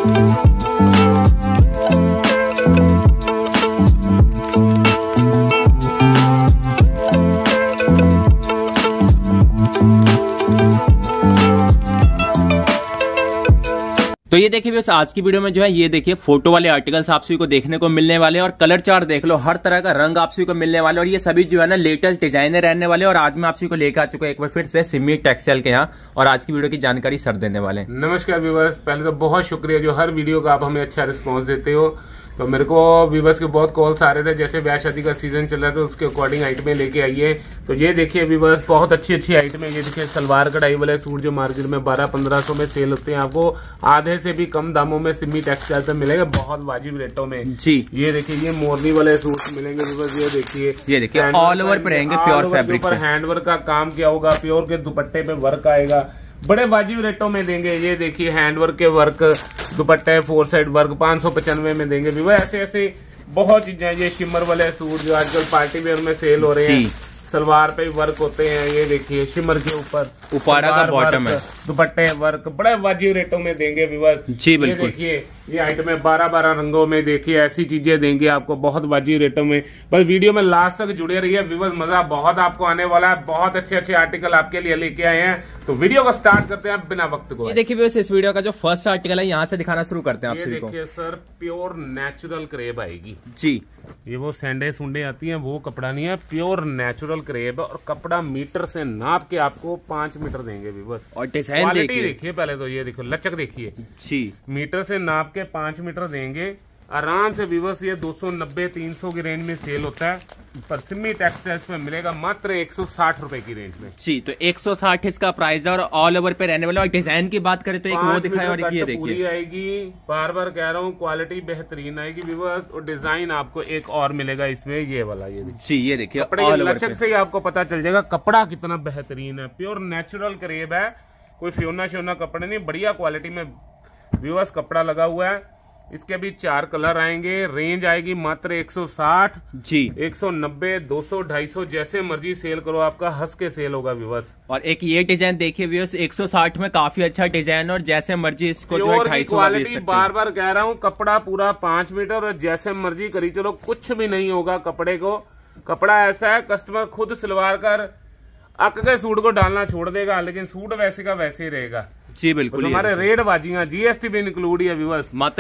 तो ये देखिए बस आज की वीडियो में जो है ये देखिए फोटो वाले आर्टिकल्स आप सभी को देखने को मिलने वाले हैं और कलर चार्ट देख लो, हर तरह का रंग आप सभी को मिलने वाले और ये सभी जो है ना लेटेस्ट डिजाइन रहने वाले। और आज मैं आप सभी को लेकर आ चुका हूं एक बार फिर से सिमी टेक्सटाइल के यहाँ और आज की वीडियो की जानकारी सर देने वाले हैं। नमस्कार व्यूवर्स, पहले तो बहुत शुक्रिया जो हर वीडियो का आप हमें अच्छा रिस्पॉन्स देते हो। तो मेरे को व्यूवर्स के बहुत कॉल्स आ रहे थे, जैसे ब्याह शादी का सीजन चल रहा था उसके अकॉर्डिंग आइटमें लेके आइए। तो ये देखिए व्यूवर्स, बहुत अच्छी अच्छी आइटमें। ये देखिए सलवार कढ़ाई वाले सूट जो मार्केट में 1200-1500 में सेल होते हैं, आपको आधे से भी कम दामों में सिमी टेक्सटाइल पे मिलेगा, बहुत वाजिब रेटों में जी। ये देखिए ये मोरनी वाले सूट मिलेंगे व्यूवर्स। ये देखिए ऑल ओवर पे रहेंगे, प्योर फैब्रिक पर हैंडवर्क का काम किया होगा, प्योर के दुपट्टे पे वर्क आएगा, बड़े वाजिब रेटों में देंगे। ये देखिए हैंडवर्क के वर्क दुपट्टे 4 साइड वर्क 595 में देंगे भी। ऐसे ऐसे बहुत चीजें। ये शिमर वाले सूट जो आजकल पार्टी वेयर में सेल हो रहे हैं, सलवार पे वर्क होते हैं। ये देखिए शिमर के ऊपर उपाड़ा का बॉटम है, दुपट्टे वर्क बड़े वाजिब रेटों में देंगे व्यूअर जी। बिल्कुल देखिए ये आइटम 12-12 रंगों में देखिए, ऐसी चीजें देंगे आपको बहुत वाजिब रेटों में। बस वीडियो में लास्ट तक जुड़े रहिए व्यूअर, मजा बहुत आपको आने वाला है। बहुत अच्छे अच्छे आर्टिकल आपके लिए लेके आए हैं, तो वीडियो को स्टार्ट करते हैं बिना वक्त को। ये देखिए बस इस वीडियो का जो फर्स्ट आर्टिकल है यहाँ से दिखाना शुरू करते हैं आप सभी को। देखिए सर, प्योर नेचुरल क्रेप आएगी जी। ये वो सैंडे सुंडे आती हैं वो कपड़ा नहीं है, प्योर नेचुरल क्रेप है और कपड़ा मीटर से नाप के आपको 5 मीटर देंगे व्यूअर्स। और डिजाइन देखिए पहले तो ये देखो लचक देखिए जी, मीटर से नाप के 5 मीटर देंगे आराम से व्यूअर्स। ये 290-300 की रेंज में सेल होता है, पर सिमी टेक्सटाइल्स में मिलेगा मात्र 160 रुपए की रेंज में जी। तो 160 इसका प्राइस है और ऑल ओवर पे रहने वाला। और डिजाइन की बात करें तो एक वो दिखाया और ये देखिए पूरी आएगी। बार बार कह रहा हूँ क्वालिटी बेहतरीन आएगी व्यूअर्स, और डिजाइन आपको एक और मिलेगा इसमें ये वाला। ये जी ये देखिए कपड़े लचक से ही आपको पता चल जाएगा कपड़ा कितना बेहतरीन है। प्योर नेचुरल क्रेप है, कोई फ्योना श्योना कपड़े नहीं, बढ़िया क्वालिटी में व्यूअर्स कपड़ा लगा हुआ है। इसके भी 4 कलर आएंगे, रेंज आएगी मात्र 160 जी, 190, 200, 250 जैसे मर्जी सेल करो, आपका हंस के सेल होगा व्यूअर्स। और एक ये डिजाइन देखिए व्यूअर्स, 160 में काफी अच्छा डिजाइन और जैसे मर्जी इसको जो है 250 क्वालिटी। बार बार कह रहा हूँ कपड़ा पूरा 5 मीटर और जैसे मर्जी करी चलो, कुछ भी नहीं होगा कपड़े को। कपड़ा ऐसा है कस्टमर खुद सिलवार कर अक के सूट को डालना छोड़ देगा, लेकिन सूट वैसे का वैसे ही रहेगा जी। बिल्कुल हमारे रेट बाजियां जीएसटी भी इंक्लूड है व्यूअर्स, मात्र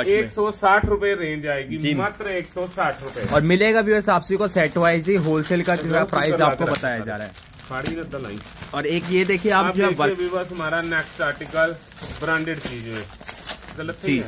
160 रुपए रेंज आएगी, मात्र 160 रुपए। और मिलेगा व्यूअर्स आप सभी को सेट वाइज ही, होलसेल का जो है प्राइस आपको बताया जा रहा है। साड़ी न दलाई। और एक ये देखिए आप जो है व्यूअर्स हमारा नेक्स्ट आर्टिकल ब्रांडेड चीज है, गलत है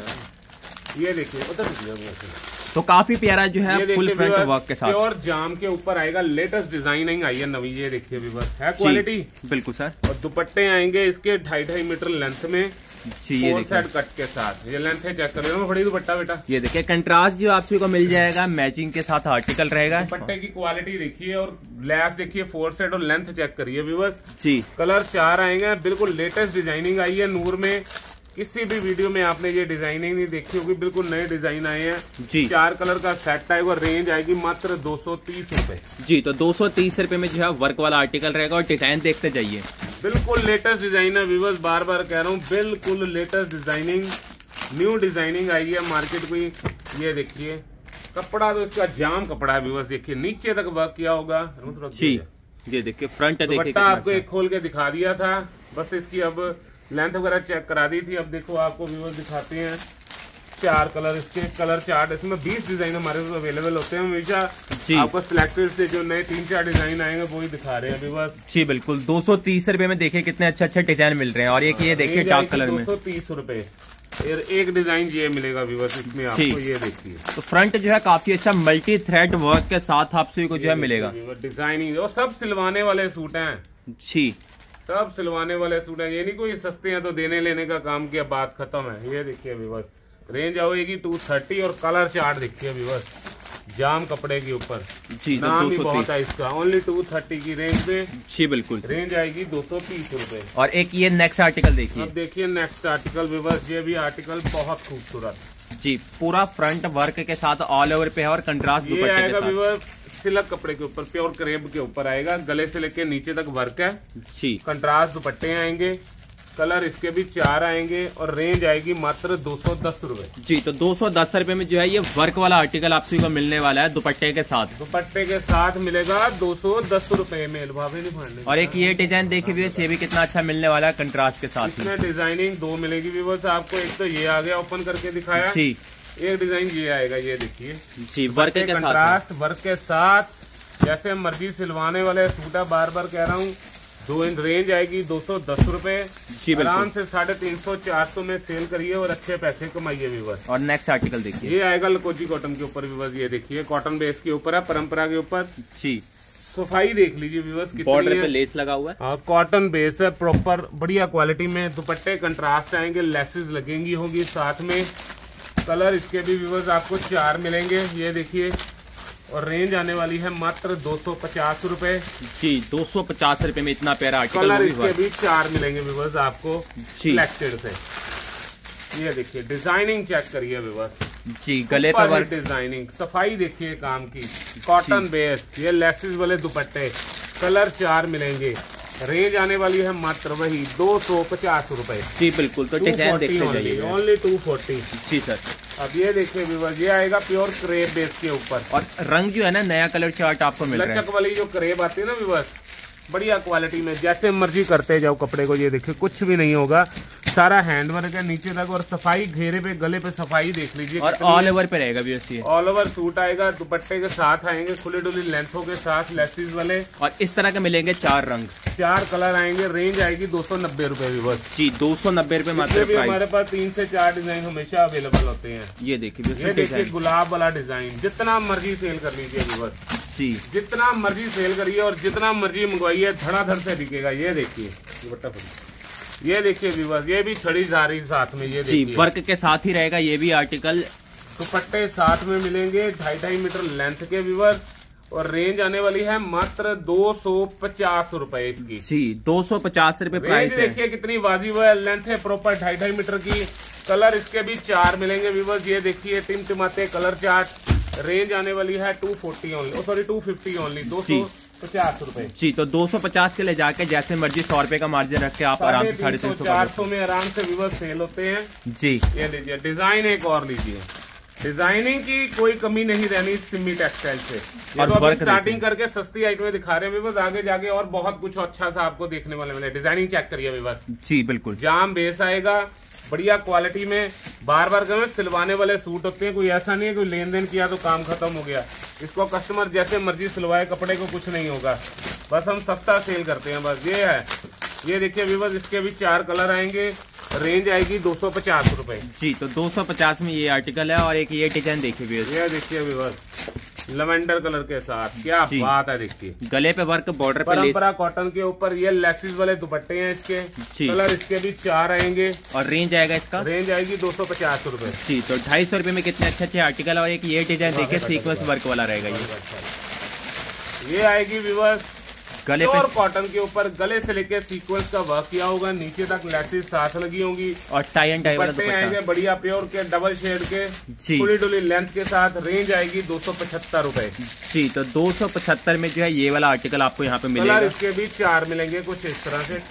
ये देखिए उधर तो काफी प्यारा जो है फुल फ्रंट वर्क के साथ प्योर जाम के ऊपर आएगा। लेटेस्ट डिजाइनिंग आई है नवी, ये देखिए व्यूअर्स है क्वालिटी बिल्कुल सर। और दुपट्टे आएंगे इसके 2.5 मीटर लेंथ में, 4 सेट कट के साथ। ये लेंथ है, चेक कर रहे हो बड़ी दुपट्टा बेटा। ये देखिए कंट्रास्ट जो आप सभी को मिल जाएगा, मैचिंग के साथ आर्टिकल रहेगा। दुपट्टे की क्वालिटी देखिए और लेस देखिए, 4 सेट और लेंथ चेक करिए व्यूअर्स जी। कलर 4 आएंगे, बिल्कुल लेटेस्ट डिजाइनिंग आई है नूर में। किसी भी वीडियो में आपने ये डिजाइनिंग नहीं देखी होगी, बिल्कुल नए डिजाइन आए हैं जी। 4 कलर का सेट आएगा, रेंज आएगी मात्र 230 रुपए जी। तो 230 रुपए में जो है वर्क वाला आर्टिकल रहेगा और डिजाइन देखते जाइए। बिल्कुल लेटेस्ट डिजाइन है व्यूअर्स, बार बार कह रहा हूँ बिल्कुल लेटेस्ट डिजाइनिंग, न्यू डिजाइनिंग आई है मार्केट में। ये देखिए कपड़ा तो इसका जाम कपड़ा है व्यूअर्स, देखिए नीचे तक वर्क किया होगा जी। ये देखिए फ्रंट देखिए आपको एक खोल के दिखा दिया था, बस इसकी अब लेंथ वगैरह चेक करा दी थी। अब देखो आपको व्यूअर्स दिखाते हैं 4 कलर, इसके कलर चार्ट। इसमें 20 डिजाइन हमारे पास अवेलेबल होते हैं हमेशा, आपको सिलेक्टेड से जो नए 3-4 डिजाइन आएंगे वही दिखा रहे हैं व्यूअर्स जी। बिल्कुल 230 रुपए में देखिए कितने अच्छे अच्छे डिजाइन मिल रहे हैं। और एक ये देखिए डार्क कलर में 230 रुपए एक डिजाइन ये मिलेगा व्यूअर्स इसमें आपको। ये देखिए तो फ्रंट जो है काफी अच्छा मल्टी थ्रेड वर्क के साथ आप सभी को जो है मिलेगा। डिजाइनिंग और सब सिलवाने वाले सूट हैं जी, सब सिलवाने वाले सूट है। ये नहीं कोई सस्ते हैं तो देने लेने का काम किया, बात खत्म है। ये देखिए व्यूअर्स, रेंज आएगी 230 और कलर चार्ट देखिए व्यूअर्स, जाम कपड़े के ऊपर जी। नाम ही बहुत है इसका, ओनली 230 की रेंज में जी। बिल्कुल रेंज आएगी 230 रुपए। और एक ये नेक्स्ट आर्टिकल देखिए, अब देखिए नेक्स्ट आर्टिकल व्यूअर्स, ये भी आर्टिकल बहुत खूबसूरत जी, पूरा फ्रंट वर्क के साथ ऑल ओवर पे है और कंट्रास्ट दुपट्टे के साथ। सिल्क कपड़े के ऊपर, प्योर क्रेप के ऊपर आएगा, गले से लेके नीचे तक वर्क है जी। कंट्रास्ट दुपट्टे आएंगे, कलर इसके भी 4 आएंगे और रेंज आएगी मात्र 210 रुपए। जी, तो 210 रुपए में जो है ये वर्क वाला आर्टिकल आप सभी को मिलने वाला है दुपट्टे के साथ। दुपट्टे के साथ मिलेगा 210 रुपए में। भाभी नहीं फाड़ने। और एक ये डिजाइन देखिए व्यूअर्स, ये भी कितना अच्छा मिलने वाला है कंट्रास्ट के साथ। इसमें डिजाइनिंग 2 मिलेगी व्यूअर्स आपको। एक तो ये आ गया ओपन करके दिखाया जी, एक डिजाइन ये आएगा, ये देखिए जी वर्क के कंट्रास्ट वर्क के साथ। जैसे मर्जी सिलवाने वाले सूट है, बार बार कह रहा हूँ। 2 इंच रेंज आएगी 210 रुपए। आराम से 350-400 में सेल करिए और अच्छे पैसे कमाइए व्यूअर्स। और नेक्स्ट आर्टिकल देखिए, ये आएगा लकोजी कॉटन के ऊपर व्यूअर्स। ये देखिए कॉटन बेस के ऊपर है, परंपरा के ऊपर। जी, सफाई देख लीजिए व्यूअर्स, बॉर्डर पे लेस लगा हुआ है और कॉटन बेस है प्रॉपर बढ़िया क्वालिटी में। दुपट्टे कंट्रास्ट आएंगे, लेसेस लगेंगी होंगी साथ में। कलर इसके भी व्यूअर्स आपको 4 मिलेंगे, ये देखिए। और रेंज आने वाली है मात्र 250 रुपए। जी, 250 रुपए में इतना प्यारा आर्टिकल। कलर इसके भी 4 मिलेंगे व्यूअर्स आपको सिलेक्टेड से। ये देखिए डिजाइनिंग चेक करिए व्यूअर्स। जी, गले पर वर्क, डिजाइनिंग, सफाई देखिए काम की। कॉटन बेस, ये लेसेस वाले दुपट्टे, कलर 4 मिलेंगे। रेंज आने वाली है मात्र वही 250 रुपए। जी बिल्कुल, तो डिजाइन देखते जाइए। ओनली 240। जी सर। अब ये देखिए व्यूअर्स, ये आएगा प्योर क्रेप बेस के ऊपर। और रंग जो है ना, नया कलर चार्ट आपको मिल रहा है। लचक वाली जो क्रेप आती है ना व्यूअर्स, बढ़िया क्वालिटी में। जैसे मर्जी करते जाओ कपड़े को। ये देखिए कुछ भी नहीं होगा, सारा हैंडवर्क है नीचे तक। और सफाई घेरे पे गले पे सफाई देख लीजिए। और ऑल ओवर पे रहेगा भी ये। ऑल ओवर सूट आएगा, दुपट्टे के साथ आएंगे खुले डुली लेंथों के साथ, लेसिस वाले। और इस तरह के मिलेंगे 4 रंग, 4 कलर आएंगे। रेंज आएगी 290 रुपए व्यूअर्स। जी, 290 रुपए मात्र। हमारे पास 3 से 4 डिजाइन हमेशा अवेलेबल होते हैं। ये देखिए, ये देखिए गुलाब वाला डिजाइन, जितना मर्जी सेल कर लीजिए व्यूअर्स। जी, जितना मर्जी सेल करिए और जितना मर्जी मंगवाइए, धड़ाधड़ से बिकेगा। ये देखिए दुपट्टा, ये देखिए व्यूअर्स, ये भी छड़ी झारी साथ में। ये देखिए वर्क के साथ ही रहेगा ये भी आर्टिकल। दुपट्टे साथ में मिलेंगे 2.5 मीटर लेंथ के व्यूअर्स। और रेंज आने वाली है मात्र 250 रुपए इसकी। जी, 250 रुपए प्राइस है। देखिए कितनी वाजिब है, लेंथ है प्रॉपर 2.5 मीटर की। कलर इसके भी 4 मिलेंगे व्यूअर्स। ये देखिए टिमटिमाते कलर चार्ट। रेंज आने वाली है 240 ओनली, सॉरी 250 ओनली, 250 रुपए। जी, तो 250 के ले जाके जैसे मर्जी 100 रुपए का मार्जिन रख के आप आराम से 350-400 में आराम से व्यूअर्स सेल होते हैं। जी, ये लीजिए डिजाइन एक और लीजिए। डिजाइनिंग की कोई कमी नहीं रहनी सिमी टेक्सटाइल से। ये तो अभी स्टार्टिंग करके सस्ती आइटमें दिखा रहे हैं व्यूअर्स, आगे जाके और बहुत कुछ अच्छा सा आपको देखने वाले मिले। डिजाइनिंग चेक करिए व्यूअर्स। जी बिल्कुल, जाम बेस आएगा बढ़िया क्वालिटी में। बार बार करें, सिलवाने वाले सूट होते हैं, कोई ऐसा नहीं है कोई लेन देन किया तो काम खत्म हो गया। इसको कस्टमर जैसे मर्जी सिलवाए, कपड़े को कुछ नहीं होगा, बस हम सस्ता सेल करते हैं, बस ये है। ये देखिए व्यूअर्स, इसके भी 4 कलर आएंगे। रेंज आएगी 250 रुपए। जी, तो 250 में ये आर्टिकल है। और एक ये डिजाइन देखिए व्यूअर्स, ये देखिए व्यूअर्स, लेवेंडर कलर के साथ, क्या बात है। देखिए गले पे वर्क, बॉर्डर पे परंपरा कॉटन के ऊपर ये लेसिस वाले दुपट्टे हैं इसके। कलर इसके भी 4 आएंगे। और रेंज आएगा इसका, रेंज आएगी 250 रुपए। जी, तो 250 रुपए में कितने अच्छे अच्छे आर्टिकल। और एक ये डिजाइन देखिए, सीक्वेंस वर्क वाला रहेगा ये आएगी व्यूअर्स गले पे कॉटन के ऊपर। गले से लेके सीक्वेंस का वर्क किया होगा, नीचे तक लेसिस साथ लगी होंगी। और टाई एंड टाई वाला दुपट्टा आएंगे बढ़िया प्योर के, डबल शेड के, खुली डुली लेंथ के साथ। रेंज आएगी 275 रुपए। जी, तो 275 में जो है ये वाला आर्टिकल आपको यहाँ पे मिलेगा। कलर इसके भी 4 मिलेंगे कुछ इस तरह से,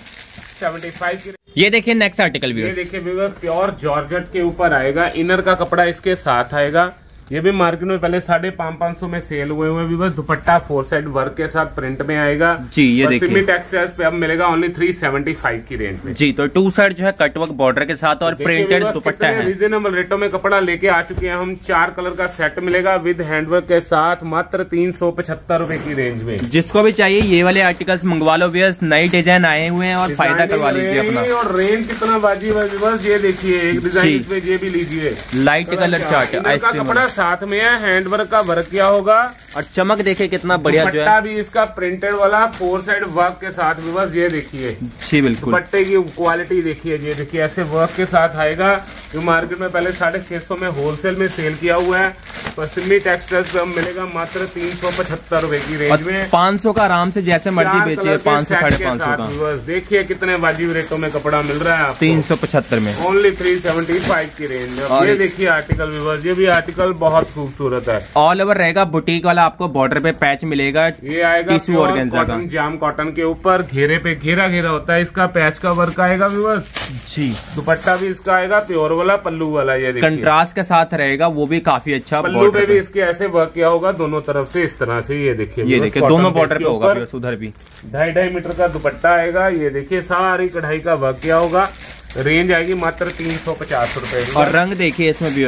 275 की। ये देखिए नेक्स्ट आर्टिकल भी, ये देखिए व्यूअर्स, प्योर जॉर्जेट के ऊपर आएगा। इनर का कपड़ा इसके साथ आएगा। ये भी मार्केट में पहले 550 में सेल हुए व्यूअर्स। दुपट्टा 4 साइड वर्क के साथ प्रिंट में आएगा। जी, ये देखिए सिमी टेक्सटाइल्स पे अब मिलेगा ओनली 375 की रेंज में। जी, तो 2 साइड जो है कटवर्क बॉर्डर के साथ और प्रिंटेड दुपट्टा है। रीजनेबल रेटों में कपड़ा लेके आ चुके हैं हम। 4 कलर का सेट मिलेगा विद हैंडवर्क के साथ, मात्र 375 रुपए की रेंज में। जिसको भी चाहिए ये वाले आर्टिकल्स मंगवा लो व्यूअर्स, नई डिजाइन आए हुए हैं और फायदा करवा लीजिए अपना। और रेंज कितना वाजिब है व्यूअर्स, ये देखिए एक डिजाइन पे ये भी लीजिए, लाइट कलर चार्ट। का कपड़ा साथ में है, हैंडवर्क का वर्क किया होगा। और चमक देखिए कितना बढ़िया जो है। भी इसका प्रिंटेड वाला 4 साइड वर्क के साथ व्यूअर्स, ये देखिए। जी बिल्कुल, दुपट्टे की क्वालिटी देखिए। ये देखिए ऐसे वर्क के साथ आएगा, जो मार्केट में पहले 650 में होलसेल में सेल किया हुआ है। पश्चिमी टेक्सटाइल्स पे मिलेगा मात्र 375 रुपए की रेंज में। 500 का आराम से जैसे मर्जी बेचिए, 500 550 का। देखिए कितने वाजिब रेटों में कपड़ा मिल रहा है आपको, 375 में, ओनली 375 की रेंज में। ये देखिए आर्टिकल व्यूअर्स, ये भी आर्टिकल बहुत खूबसूरत है, ऑल ओवर रहेगा। बुटीक वाला आपको बॉर्डर पे पैच मिलेगा, ये आएगा टिश्यू ऑर्गेन्जा का, जाम कॉटन के ऊपर घेरे पे घेरा घेरा होता है, इसका पैच का वर्क आएगा व्यूअर्स जी। दुपट्टा भी इसका आएगा प्योर वाला, पल्लू वाला ये देखिए कंट्रास्ट के साथ रहेगा, वो भी काफी अच्छा। पल्लू पे भी इसके ऐसे वर्क किया होगा दोनों तरफ से इस तरह से, ये देखिए, ये देखिए दोनों बॉर्डर पे होगा, उधर भी 2.5 मीटर का दुपट्टा आएगा, ये देखिए सारी कढ़ाई का वर्क किया होगा। रेंज आएगी मात्र 350 रुपए। और रंग देखिए इसमें भी,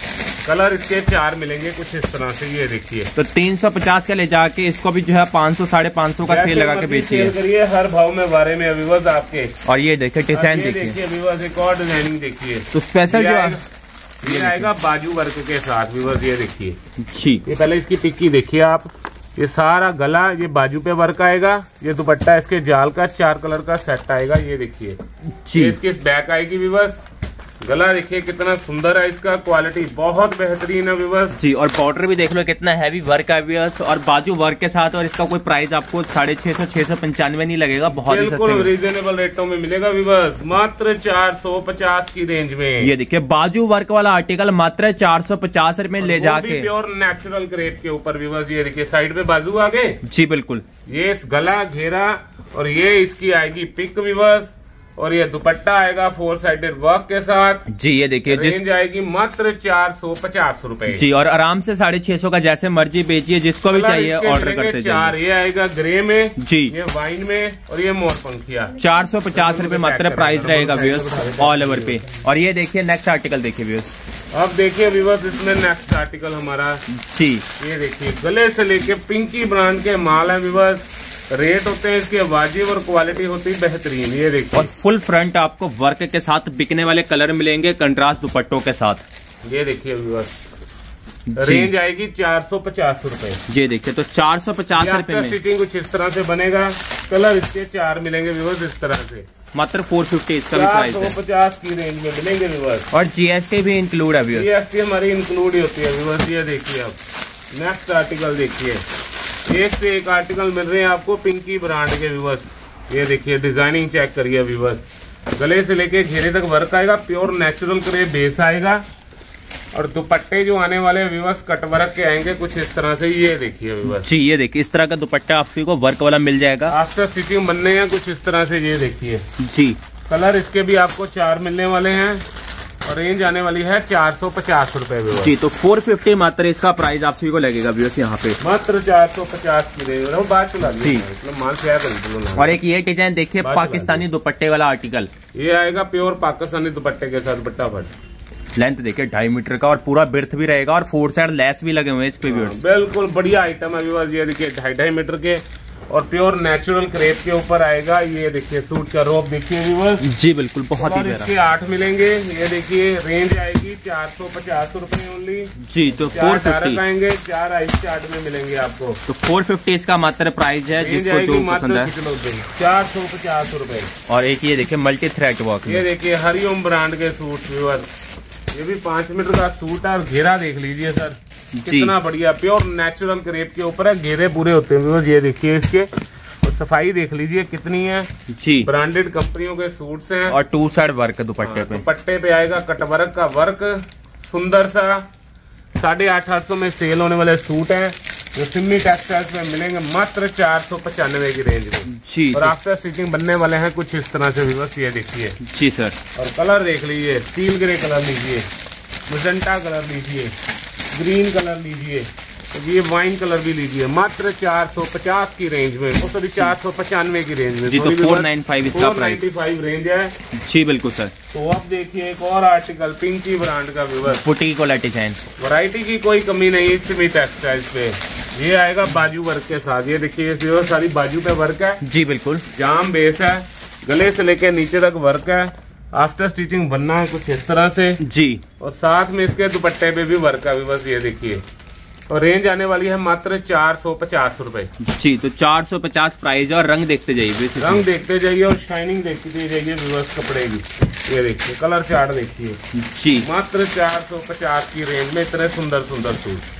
कलर इसके 4 मिलेंगे कुछ इस तरह से, ये देखिए। तो 350 का ले जाके इसको भी जो है 500 550 का सेल लगा के बेचिए, करिए हर भाव में बारे में व्यूअर्स आपके। और ये देखिए डिजाइन देखिए व्यूअर्स, एक और डिजाइनिंग देखिए, तो स्पेशल जो ये आएगा बाजू वर्क के साथ व्यूअर्स, ये देखिए जी। ये पहले इसकी टिक्की देखिए आप, ये सारा गला ये बाजू पे वर्क आएगा, ये दुपट्टा इसके जाल का 4 कलर का सेट आएगा, ये देखिए जी। इसकी बैक आएगी व्यूअर्स, गला देखिए कितना सुंदर है, इसका क्वालिटी बहुत बेहतरीन है व्यूअर्स जी। और बॉर्डर भी देख लो कितना हैवी वर्क है व्यूअर्स, और बाजू वर्क के साथ। और इसका कोई प्राइस आपको 650 695 नहीं लगेगा, बहुत ही बिल्कुल रीजनेबल रेटों में मिलेगा व्यूअर्स, मात्र 450 की रेंज में। ये देखिए बाजू वर्क वाला आर्टिकल मात्र 450 रुपए ले जाके, प्योर नेचुरल क्रेप के ऊपर व्यूअर्स, ये देखिए साइड पे बाजू आगे जी बिल्कुल, ये इस गला घेरा, और ये इसकी आएगी पिक व्यूअर्स, और ये दुपट्टा आएगा 4 साइडेड वर्क के साथ जी। ये देखिए रेंज आएगी मात्र 450 रुपए जी। और आराम से 650 का जैसे मर्जी बेचिए, जिसको भी चाहिए ऑर्डर करते जाइए। ये आएगा ग्रे में जी, ये वाइन में, और ये मोर पंखिया 450 रुपए मात्र प्राइस रहेगा व्यूअर्स ऑल ओवर पे। और ये देखिए नेक्स्ट आर्टिकल देखिए व्यूअर्स, अब देखिए व्यूअर्स इसमें नेक्स्ट आर्टिकल हमारा जी। ये देखिए गले से लेके पिंकी ब्रांड के माल है व्यूअर्स, रेट होते हैं इसके वाजिब और क्वालिटी होती है बेहतरीन, ये देखिए। और फुल फ्रंट आपको वर्क के साथ बिकने वाले कलर मिलेंगे कंट्रास्ट दुपट्टों के साथ, ये देखिए व्यूअर्स। रेंज आएगी 450 रुपए। ये देखिए तो 450 रुपए में स्टिचिंग कुछ इस तरह से बनेगा, कलर इसके 4 मिलेंगे व्यूअर्स इस तरह से, मात्र 450 इसका भी प्राइस है। 450 की रेंज में मिलेंगे व्यूअर्स, और जीएसटी भी इंक्लूड है व्यूअर्स, जीएसटी हमारी इंक्लूड ही होती है व्यूअर्स। ये देखिए अब नेक्स्ट आर्टिकल देखिए, एक से एक आर्टिकल मिल रहे हैं आपको पिंकी ब्रांड के व्यूअर्स, ये देखिए डिजाइनिंग चेक करिए व्यूअर्स, गले से लेके घेरे तक वर्क आएगा, प्योर नेचुरल क्रेप बेस आएगा, और दुपट्टे जो आने वाले व्यूअर्स कट वर्क के आएंगे कुछ इस तरह से, ये देखिए व्यूअर्स जी। ये देखिए इस तरह का दुपट्टा आपको वर्क वाला मिल जाएगा, आफ्टर स्टिचिंग बनने हैं कुछ इस तरह से, ये देखिए जी। कलर इसके भी आपको 4 मिलने वाले हैं, और रेंज आने वाली है 450 रुपए जी। तो 450 मात्र इसका प्राइस आप सभी को लगेगा व्यूअर्स यहाँ पे, मात्र 450 की रेंज। बात चला जी, माल से आया। और एक ये डिजाइन देखिए पाकिस्तानी दुपट्टे वाला आर्टिकल, ये आएगा प्योर पाकिस्तानी दुपट्टे के साथ, दुपट्टा फट लेंथ देखिए 2.5 मीटर का, और पूरा बिर्थ भी रहेगा, और 4 साइड लेस भी लगे हुए हैं इस पे व्यूअर्स। बिल्कुल बढ़िया आइटम है व्यूअर्स, ये देखिए 2.5 मीटर के और प्योर नेचुरल क्रेप के ऊपर आएगा, ये देखिए सूट का रोप देखिए व्यूअर्स जी बिल्कुल बहुत ही प्यारा। इसके 8 मिलेंगे, ये देखिए रेंज आएगी 450 रुपए ओनली जी। तो 450 आएंगे, 4 आइस चार्ट में मिलेंगे आपको, तो 450 इसका मात्र प्राइस है, जिसको जो पसंद है 450 रुपए। और एक ये देखिए मल्टी थ्रेड वर्क, ये देखिए हरिओम ब्रांड के सूट व्यूअर्स, ये भी 5 मीटर का सूट है, और घेरा देख लीजिए सर कितना बढ़िया, प्योर नेचुरल क्रेप के ऊपर है, घेरे पूरे होते हैं। ये देखिए इसके, और सफाई देख लीजिए कितनी है जी, ब्रांडेड कंपनियों के सूट्स हैं, और 2 साइड वर्क दुपट्टे पे, दुपट्टे पे आएगा कट वर्क का वर्क, सुंदर सा 850 में सेल होने वाले सूट हैं, जो सिमी टेक्सटाइल्स में मिलेंगे मात्र 495 की रेंज में जी। और आफ्टर स्टिचिंग बनने वाले हैं कुछ इस तरह से व्यूअर्स, ये देखिए जी सर। और कलर देख लीजिए, स्टील ग्रे कलर लीजिए, मैजेंटा कलर लीजिए, ग्रीन कलर लीजिए, तो ये वाइन कलर भी लीजिए, मात्र 450 की रेंज में, वो सॉरी 495 की रेंज में जी। तो 495 इसका प्राइस, 495 रेंज है जी बिल्कुल सर। तो अब देखिए एक और आर्टिकल पिंकी ब्रांड का व्यूअर्स, बुटीक वाला डिजाइन, वैरायटी की कोई कमी नहीं है सिमी टेक्सटाइल्स पे। ये आएगा बाजू वर्क के साथ, ये देखिए ये सारी बाजू पे वर्क है जी बिल्कुल, जाम बेस है, गले से लेके नीचे तक वर्क है, आफ्टर स्टिचिंग बनना है कुछ इस तरह से जी, और साथ में इसके दुपट्टे पे भी वर्क है बस, ये देखिए। और रेंज आने वाली है मात्र 450 रुपए जी। तो 450 प्राइस है, और रंग देखते जाइए, रंग देखते जाइए और शाइनिंग देखते जाइए व्यूअर्स कपड़े की। ये देखिए कलर चार्ट देखिए जी, मात्र 450 की रेंज में इतने सुंदर सुंदर सूट।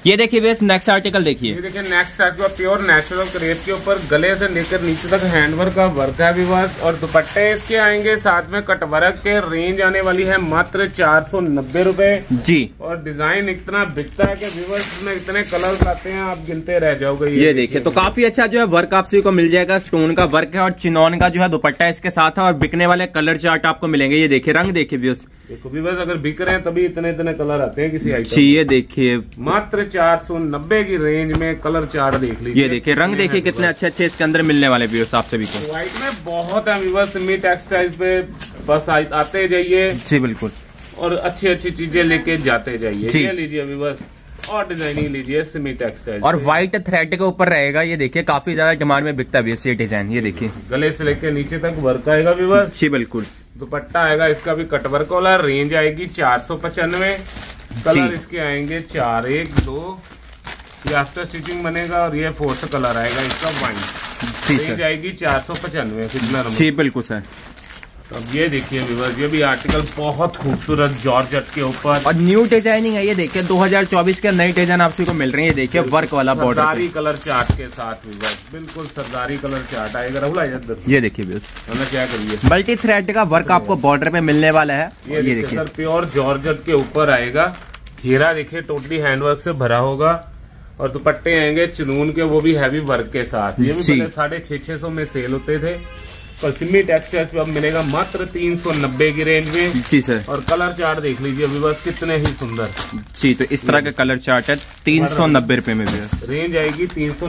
ये देखिए भैया नेक्स्ट आर्टिकल देखिए, ये देखिए next article pure natural crepe के ऊपर गले से लेकर नीचे तक हैंडवर्क का वर्क है व्यूअर्स। और दुपट्टे इसके आएंगे साथ में कट वर्क के। रेंज आने वाली है मात्र 490 रुपए जी। और डिजाइन इतना बिकता है कि व्यूअर्स में इतने कलर्स आते हैं आप गिनते रह जाओगे। ये देखिए तो काफी अच्छा जो है वर्क आप सभी को मिल जाएगा, स्टोन का वर्क है और चिनॉन का जो है दुपट्टा इसके साथ है और बिकने वाले कलर चार्ट आपको मिलेंगे। ये देखिए रंग देखिए व्यूअर्स, देखो व्यूअर्स अगर बिक रहे हैं तभी इतने इतने कलर आते हैं किसी आइटम। ये देखिए मात्र 490 की रेंज में कलर चार्ट देख लीजिए। ये देखिए रंग देखिए कितने अच्छे अच्छे इसके अंदर मिलने वाले व्यूअर्स आप सभी को। व्हाइट में बहुत है व्यूअर्स, सिमी टेक्सटाइल्स पे बस आते जाइए जी बिल्कुल और अच्छी अच्छी चीजें लेके जाते जाइए। जी। ये लीजिए व्यूअर्स और डिजाइनिंग लीजिए सिमी टेक्सटाइल और व्हाइट थ्रेड के ऊपर रहेगा। ये देखिए काफी ज्यादा डिमांड में बिकता भी है ये डिजाइन। ये देखिए गले से लेके नीचे तक वर्क आएगा व्यूअर्स। जी बिल्कुल। दुपट्टा आएगा इसका भी कटवर्क वाला। रेंज आएगी 495। कलर इसके आएंगे 4, 1, 2। ये आफ्टर स्टिचिंग बनेगा और ये फोर्थ कलर आएगा इसका वाइन। रेंज आएगी 495। कितना जी बिल्कुल सर। अब ये देखिए व्यूअर्स, ये भी आर्टिकल बहुत खूबसूरत जॉर्जेट के ऊपर और न्यू डिजाइनिंग है। ये देखिए 2024 के नई डिजाइन आप सभी को मिल रही है। ये देखिए वर्क वाला बॉर्डर सरदारी कलर चार्ट के साथ व्यूअर्स, बिल्कुल सरदारी कलर चार्ट आएगा। राहुल ये देखिए व्यूअर्स, क्या करिए मल्टी थ्रेड का वर्क आपको बॉर्डर पे मिलने वाला है। ये देखिए सर प्योर जॉर्जेट के ऊपर आएगा। घेरा देखिए टोटली हैंडवर्क से भरा होगा और दुपट्टे आएंगे चुनून के, वो भी हैवी वर्क के साथ। ये भी 650-600 में सेल होते थे। और सिमी टेक्सटाइल्स पे अब मिलेगा मात्र 390 की रेंज में। जी सर। और कलर चार्ट देख लीजिए व्यूअर्स कितने ही सुंदर। जी तो इस तरह का कलर चार्ट है 390 रुपए में व्यूअर्स। रेंज आएगी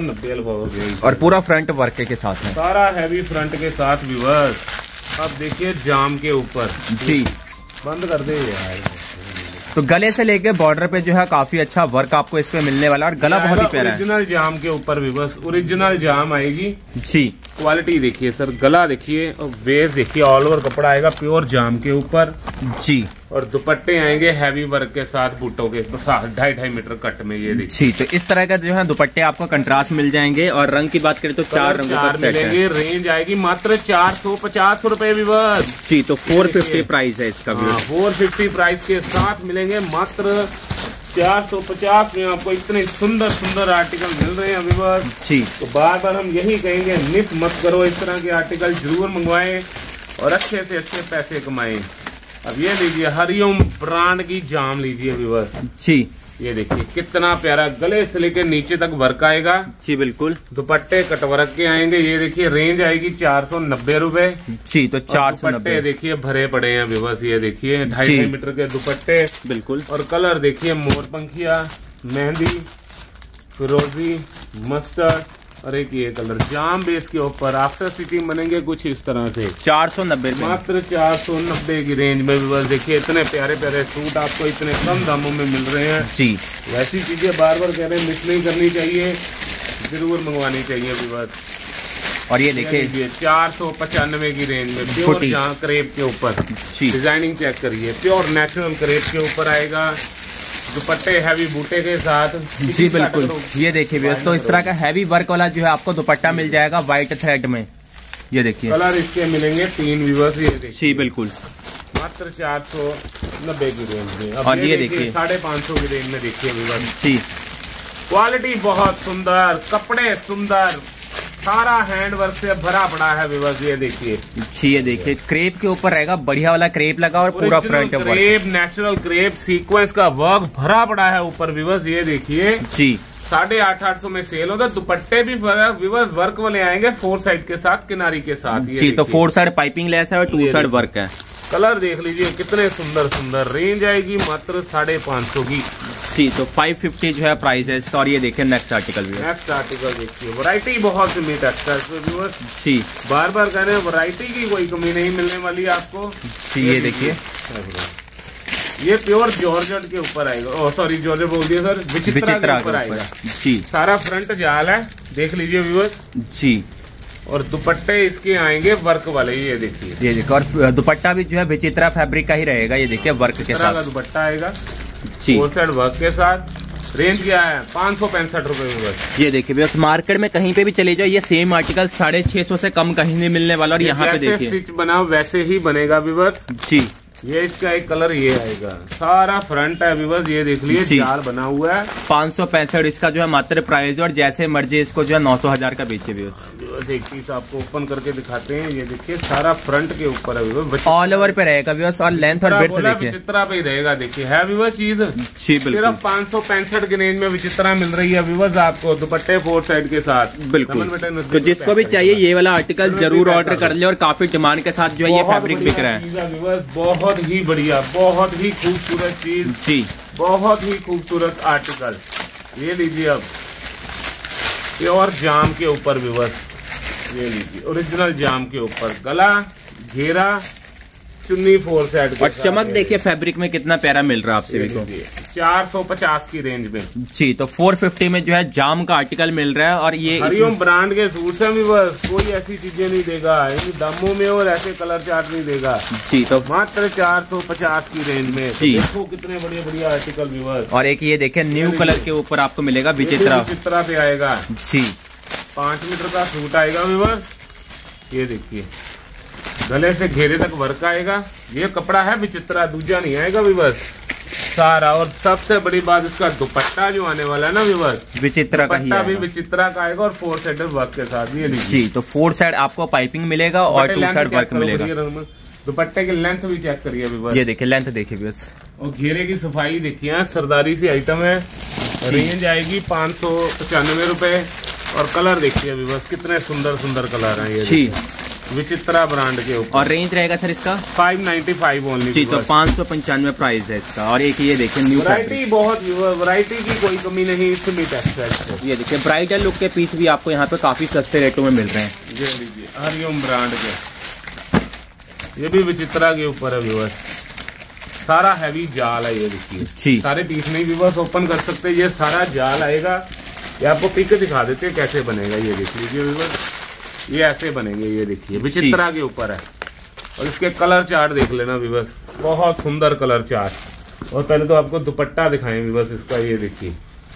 390 और पूरा फ्रंट वर्क के साथ है, सारा हैवी फ्रंट के साथ व्यूअर्स। अब देखिए जाम के ऊपर जी बंद कर दे यार। तो गले से लेके बॉर्डर पे जो है काफी अच्छा वर्क आपको इस पे मिलने वाला है और गला बहुत ही प्यारा है। ओरिजिनल जाम के ऊपर भी बस ओरिजिनल जाम आएगी जी। क्वालिटी देखिए सर, गला देखिए और बेस देखिए, ऑल ओवर कपड़ा आएगा प्योर जाम के ऊपर जी। और दुपट्टे आएंगे हैवी वर्क के साथ बूटों के 2.5 मीटर कट में। ये देखिए जी। तो इस तरह का जो है दुपट्टे आपको कंट्रास्ट मिल जाएंगे। और रंग की बात करें तो 4 रंगों का सेट मिलेंगे। रेंज आएगी मात्र 450 रुपए व्यूअर्स। जी तो 450 प्राइस है इसका। 450 प्राइस के साथ मिलेंगे मात्र 450 में आपको इतने सुंदर सुंदर आर्टिकल मिल रहे हैं व्यूअर्स जी। तो बार बार हम यही कहेंगे मिस मत करो, इस तरह के आर्टिकल जरूर मंगवाएं और अच्छे से अच्छे पैसे कमाएं। अब ये लीजिए हरिओम ब्रांड की जाम लीजिए व्यूअर्स जी। ये देखिए कितना प्यारा, गले से लेकर नीचे तक वर्क आएगा जी बिल्कुल। दुपट्टे कटवर्क के आएंगे। ये देखिए रेंज आएगी 490 रुपए जी। तो 490 देखिए भरे पड़े हैं व्यूअर्स। ये देखिए 2.5 मीटर के दुपट्टे बिल्कुल। और कलर देखिए मोर पंखिया, मेहंदी, फिरोजी, मस्टर्ड और एक ये कलर जाम बेस के ऊपर। आफ्टर स्टिचिंग बनेंगे कुछ इस तरह से। 490 मात्र 490 की रेंज में व्यूअर्स। देखिए इतने प्यारे प्यारे सूट आपको इतने कम दामों में मिल रहे हैं जी। वैसी चीजें बार बार कह रहे हैं मिस नहीं करनी चाहिए, जरूर मंगवानी चाहिए व्यूअर्स। और ये देखिए 495 की रेंज में प्योर जाम क्रेप के ऊपर डिजाइनिंग चेक करिए, प्योर नेचुरल क्रेप के ऊपर आएगा। दुपट्टे हैवी बूटे के साथ जी बिल्कुल। ये देखिए भैया तो इस तरह का हैवी वर्क वाला जो है आपको दुपट्टा मिल जाएगा व्हाइट थ्रेड में। ये देखिए कलर इसके मिलेंगे 3 व्यूअर्स। ये देखिए जी बिल्कुल मात्र 490 की रेंज में। और ये देखिए 550 की रेंज में देखिए व्यूअर्स जी। क्वालिटी बहुत सुंदर, कपड़े सुंदर, सारा हैंड वर्क से भरा पड़ा है व्यूअर्स। ये देखिए जी। ये देखिए क्रेप के ऊपर रहेगा, बढ़िया वाला क्रेप लगा और पूरा front crepe, natural crepe sequence का वर्क भरा पड़ा है ऊपर व्यूअर्स। ये देखिए जी 850 में सेल होता। दुपट्टे भी व्यूअर्स वर्क वाले आएंगे 4 साइड के साथ, किनारी के साथ जी। तो 4 साइड पाइपिंग लेस है और 2 साइड वर्क है। कलर देख लीजिए कितने सुंदर सुंदर। रेंज आएगी मात्र 550 की जी। तो 550 जो है प्राइस है इसका। और ये देखिए नेक्स्ट आर्टिकल भी, नेक्स्ट आर्टिकल देखिए वैरायटी बहुत सी मीट जी। बार बार कह रहे हैं वैरायटी की कोई कमी नहीं मिलने वाली आपको जी। ये देखिए ये प्योर जॉर्जेट के ऊपर आएगा। सॉरी जॉर्जेट बोल दिया सर, विचित्रा के ऊपर आएगा जी। सारा फ्रंट जाल है देख लीजिए व्यूअर्स जी। और दुपट्टे इसके आएंगे वर्क वाले। ये देखिए ये देखिए। और दुपट्टा भी जो है विचित्रा फैब्रिक का ही रहेगा। ये देखिए वर्क के साथ दुपट्टा आएगा जी, 4 साइड वर्क के साथ। रेंज क्या है 565 रुपए। ये देखिए बस मार्केट में कहीं पे भी चले जाओ ये सेम आर्टिकल 650 से कम कहीं नहीं मिलने वाला। और यहाँ पे देखिए स्टिच बना वैसे ही बनेगा व्यूअर्स जी। ये इसका एक कलर ये आएगा, सारा फ्रंट है व्यूअर्स, ये देख लीजिए जाल बना हुआ है। 565 इसका जो है मात्र प्राइस है, और जैसे मर्जी इसको जो है 900,000 का बेचे व्यूअर्स। एक पीस आपको ओपन करके दिखाते हैं, ये देखिए सारा फ्रंट के ऊपर है व्यूअर्स, ऑल ओवर पे रहेगा व्यूअर्स, और लेंथ और विड्थ देखिए विचित्रा पे ही रहेगा। देखिए है व्यूअर्स चीज सिर्फ 565 के रेंज में विचित्रा मिल रही है व्यूअर्स आपको, दुपट्टे 4 साइड के साथ। बिल्कुल, तो जिसको भी चाहिए ये वाला आर्टिकल जरूर ऑर्डर कर ले, और काफी डिमांड के साथ जो है ये फैब्रिक बिक रहा है। बहुत ही बढ़िया, बहुत ही खूबसूरत चीज जी, बहुत ही खूबसूरत आर्टिकल। ये लीजिए अब प्योर जाम के ऊपर व्यूअर्स, ये लीजिए ओरिजिनल जाम के ऊपर, गला घेरा चुन्नी 4 साइड, और चमक देखिए फैब्रिक में कितना प्यारा मिल रहा है आपसे भी। 450 की रेंज में जी, तो 450 में जो है जाम का आर्टिकल मिल रहा है। और ये हरिओम ब्रांड के सूट है व्यूअर्स, कोई ऐसी चीजें नहीं देगा इन दामों में, और ऐसे कलर चार्ट नहीं देगा जी। तो मात्र 450 की रेंज में जी। देखो कितने बढ़िया बढ़िया आर्टिकल व्यूअर्स। और एक ये देखे न्यू कलर के ऊपर आपको मिलेगा विचित्रा पे आएगा जी, 5 मीटर का सूट आएगा व्यूअर्स। ये देखिए गले से घेरे तक वर्क आएगा, ये कपड़ा है विचित्रा, दूजा नहीं आएगा व्यूअर्स सारा। और सबसे बड़ी बात इसका दुपट्टा जो आने वाला है ना व्यूअर्स, विचित्रा का ही भी विचित्रा का आएगा, और 4 साइड वर्क के साथ। ये जी, तो 4 साइड आपको पाइपिंग मिलेगा और 2 साइड वर्क मिलेगा। दुपट्टे की लेंथ भी चेक करिए व्यूअर्स, ये देखिए लेंथ देखिए व्यूअर्स, और घेरे की सफाई देखिए, सरदारी सी आइटम है। रेंज आएगी 595 रुपए, और कलर देखिए व्यूअर्स कितने सुंदर सुंदर कलर है ये विचित्रा ब्रांड के ऊपर। और रेंज रहेगा सर इसका 595 ओनली जी, तो 595 प्राइस है इसका। और एक ये देखिए न्यू वैरायटी, बहुत वैरायटी की कोई कमी नहीं इसमें टेक्सटाइल। ये देखिए ब्राइडल लुक के पीस भी आपको यहाँ पे काफी सस्ते रेटों में मिल रहे हैं। ये लीजिए हरिओम ब्रांड के, ये भी विचित्रा के ऊपर है व्यूअर्स, सारा हैवी जाल है। ये देखिए सारे पीस नहीं व्यूअर्स ओपन कर सकते, ये सारा जाल आएगा। ये आपको पिक दिखा देते हैं कैसे बनेगा, ये देख लीजिए व्यूअर्स, ये ऐसे बनेंगे। ये देखिए विचित्रा के ऊपर है, और इसके कलर चार्ट देख लेना व्यूअर्स, बहुत सुंदर कलर चार्ट। और पहले तो आपको दुपट्टा दिखाएं व्यूअर्स इसका, ये देखिए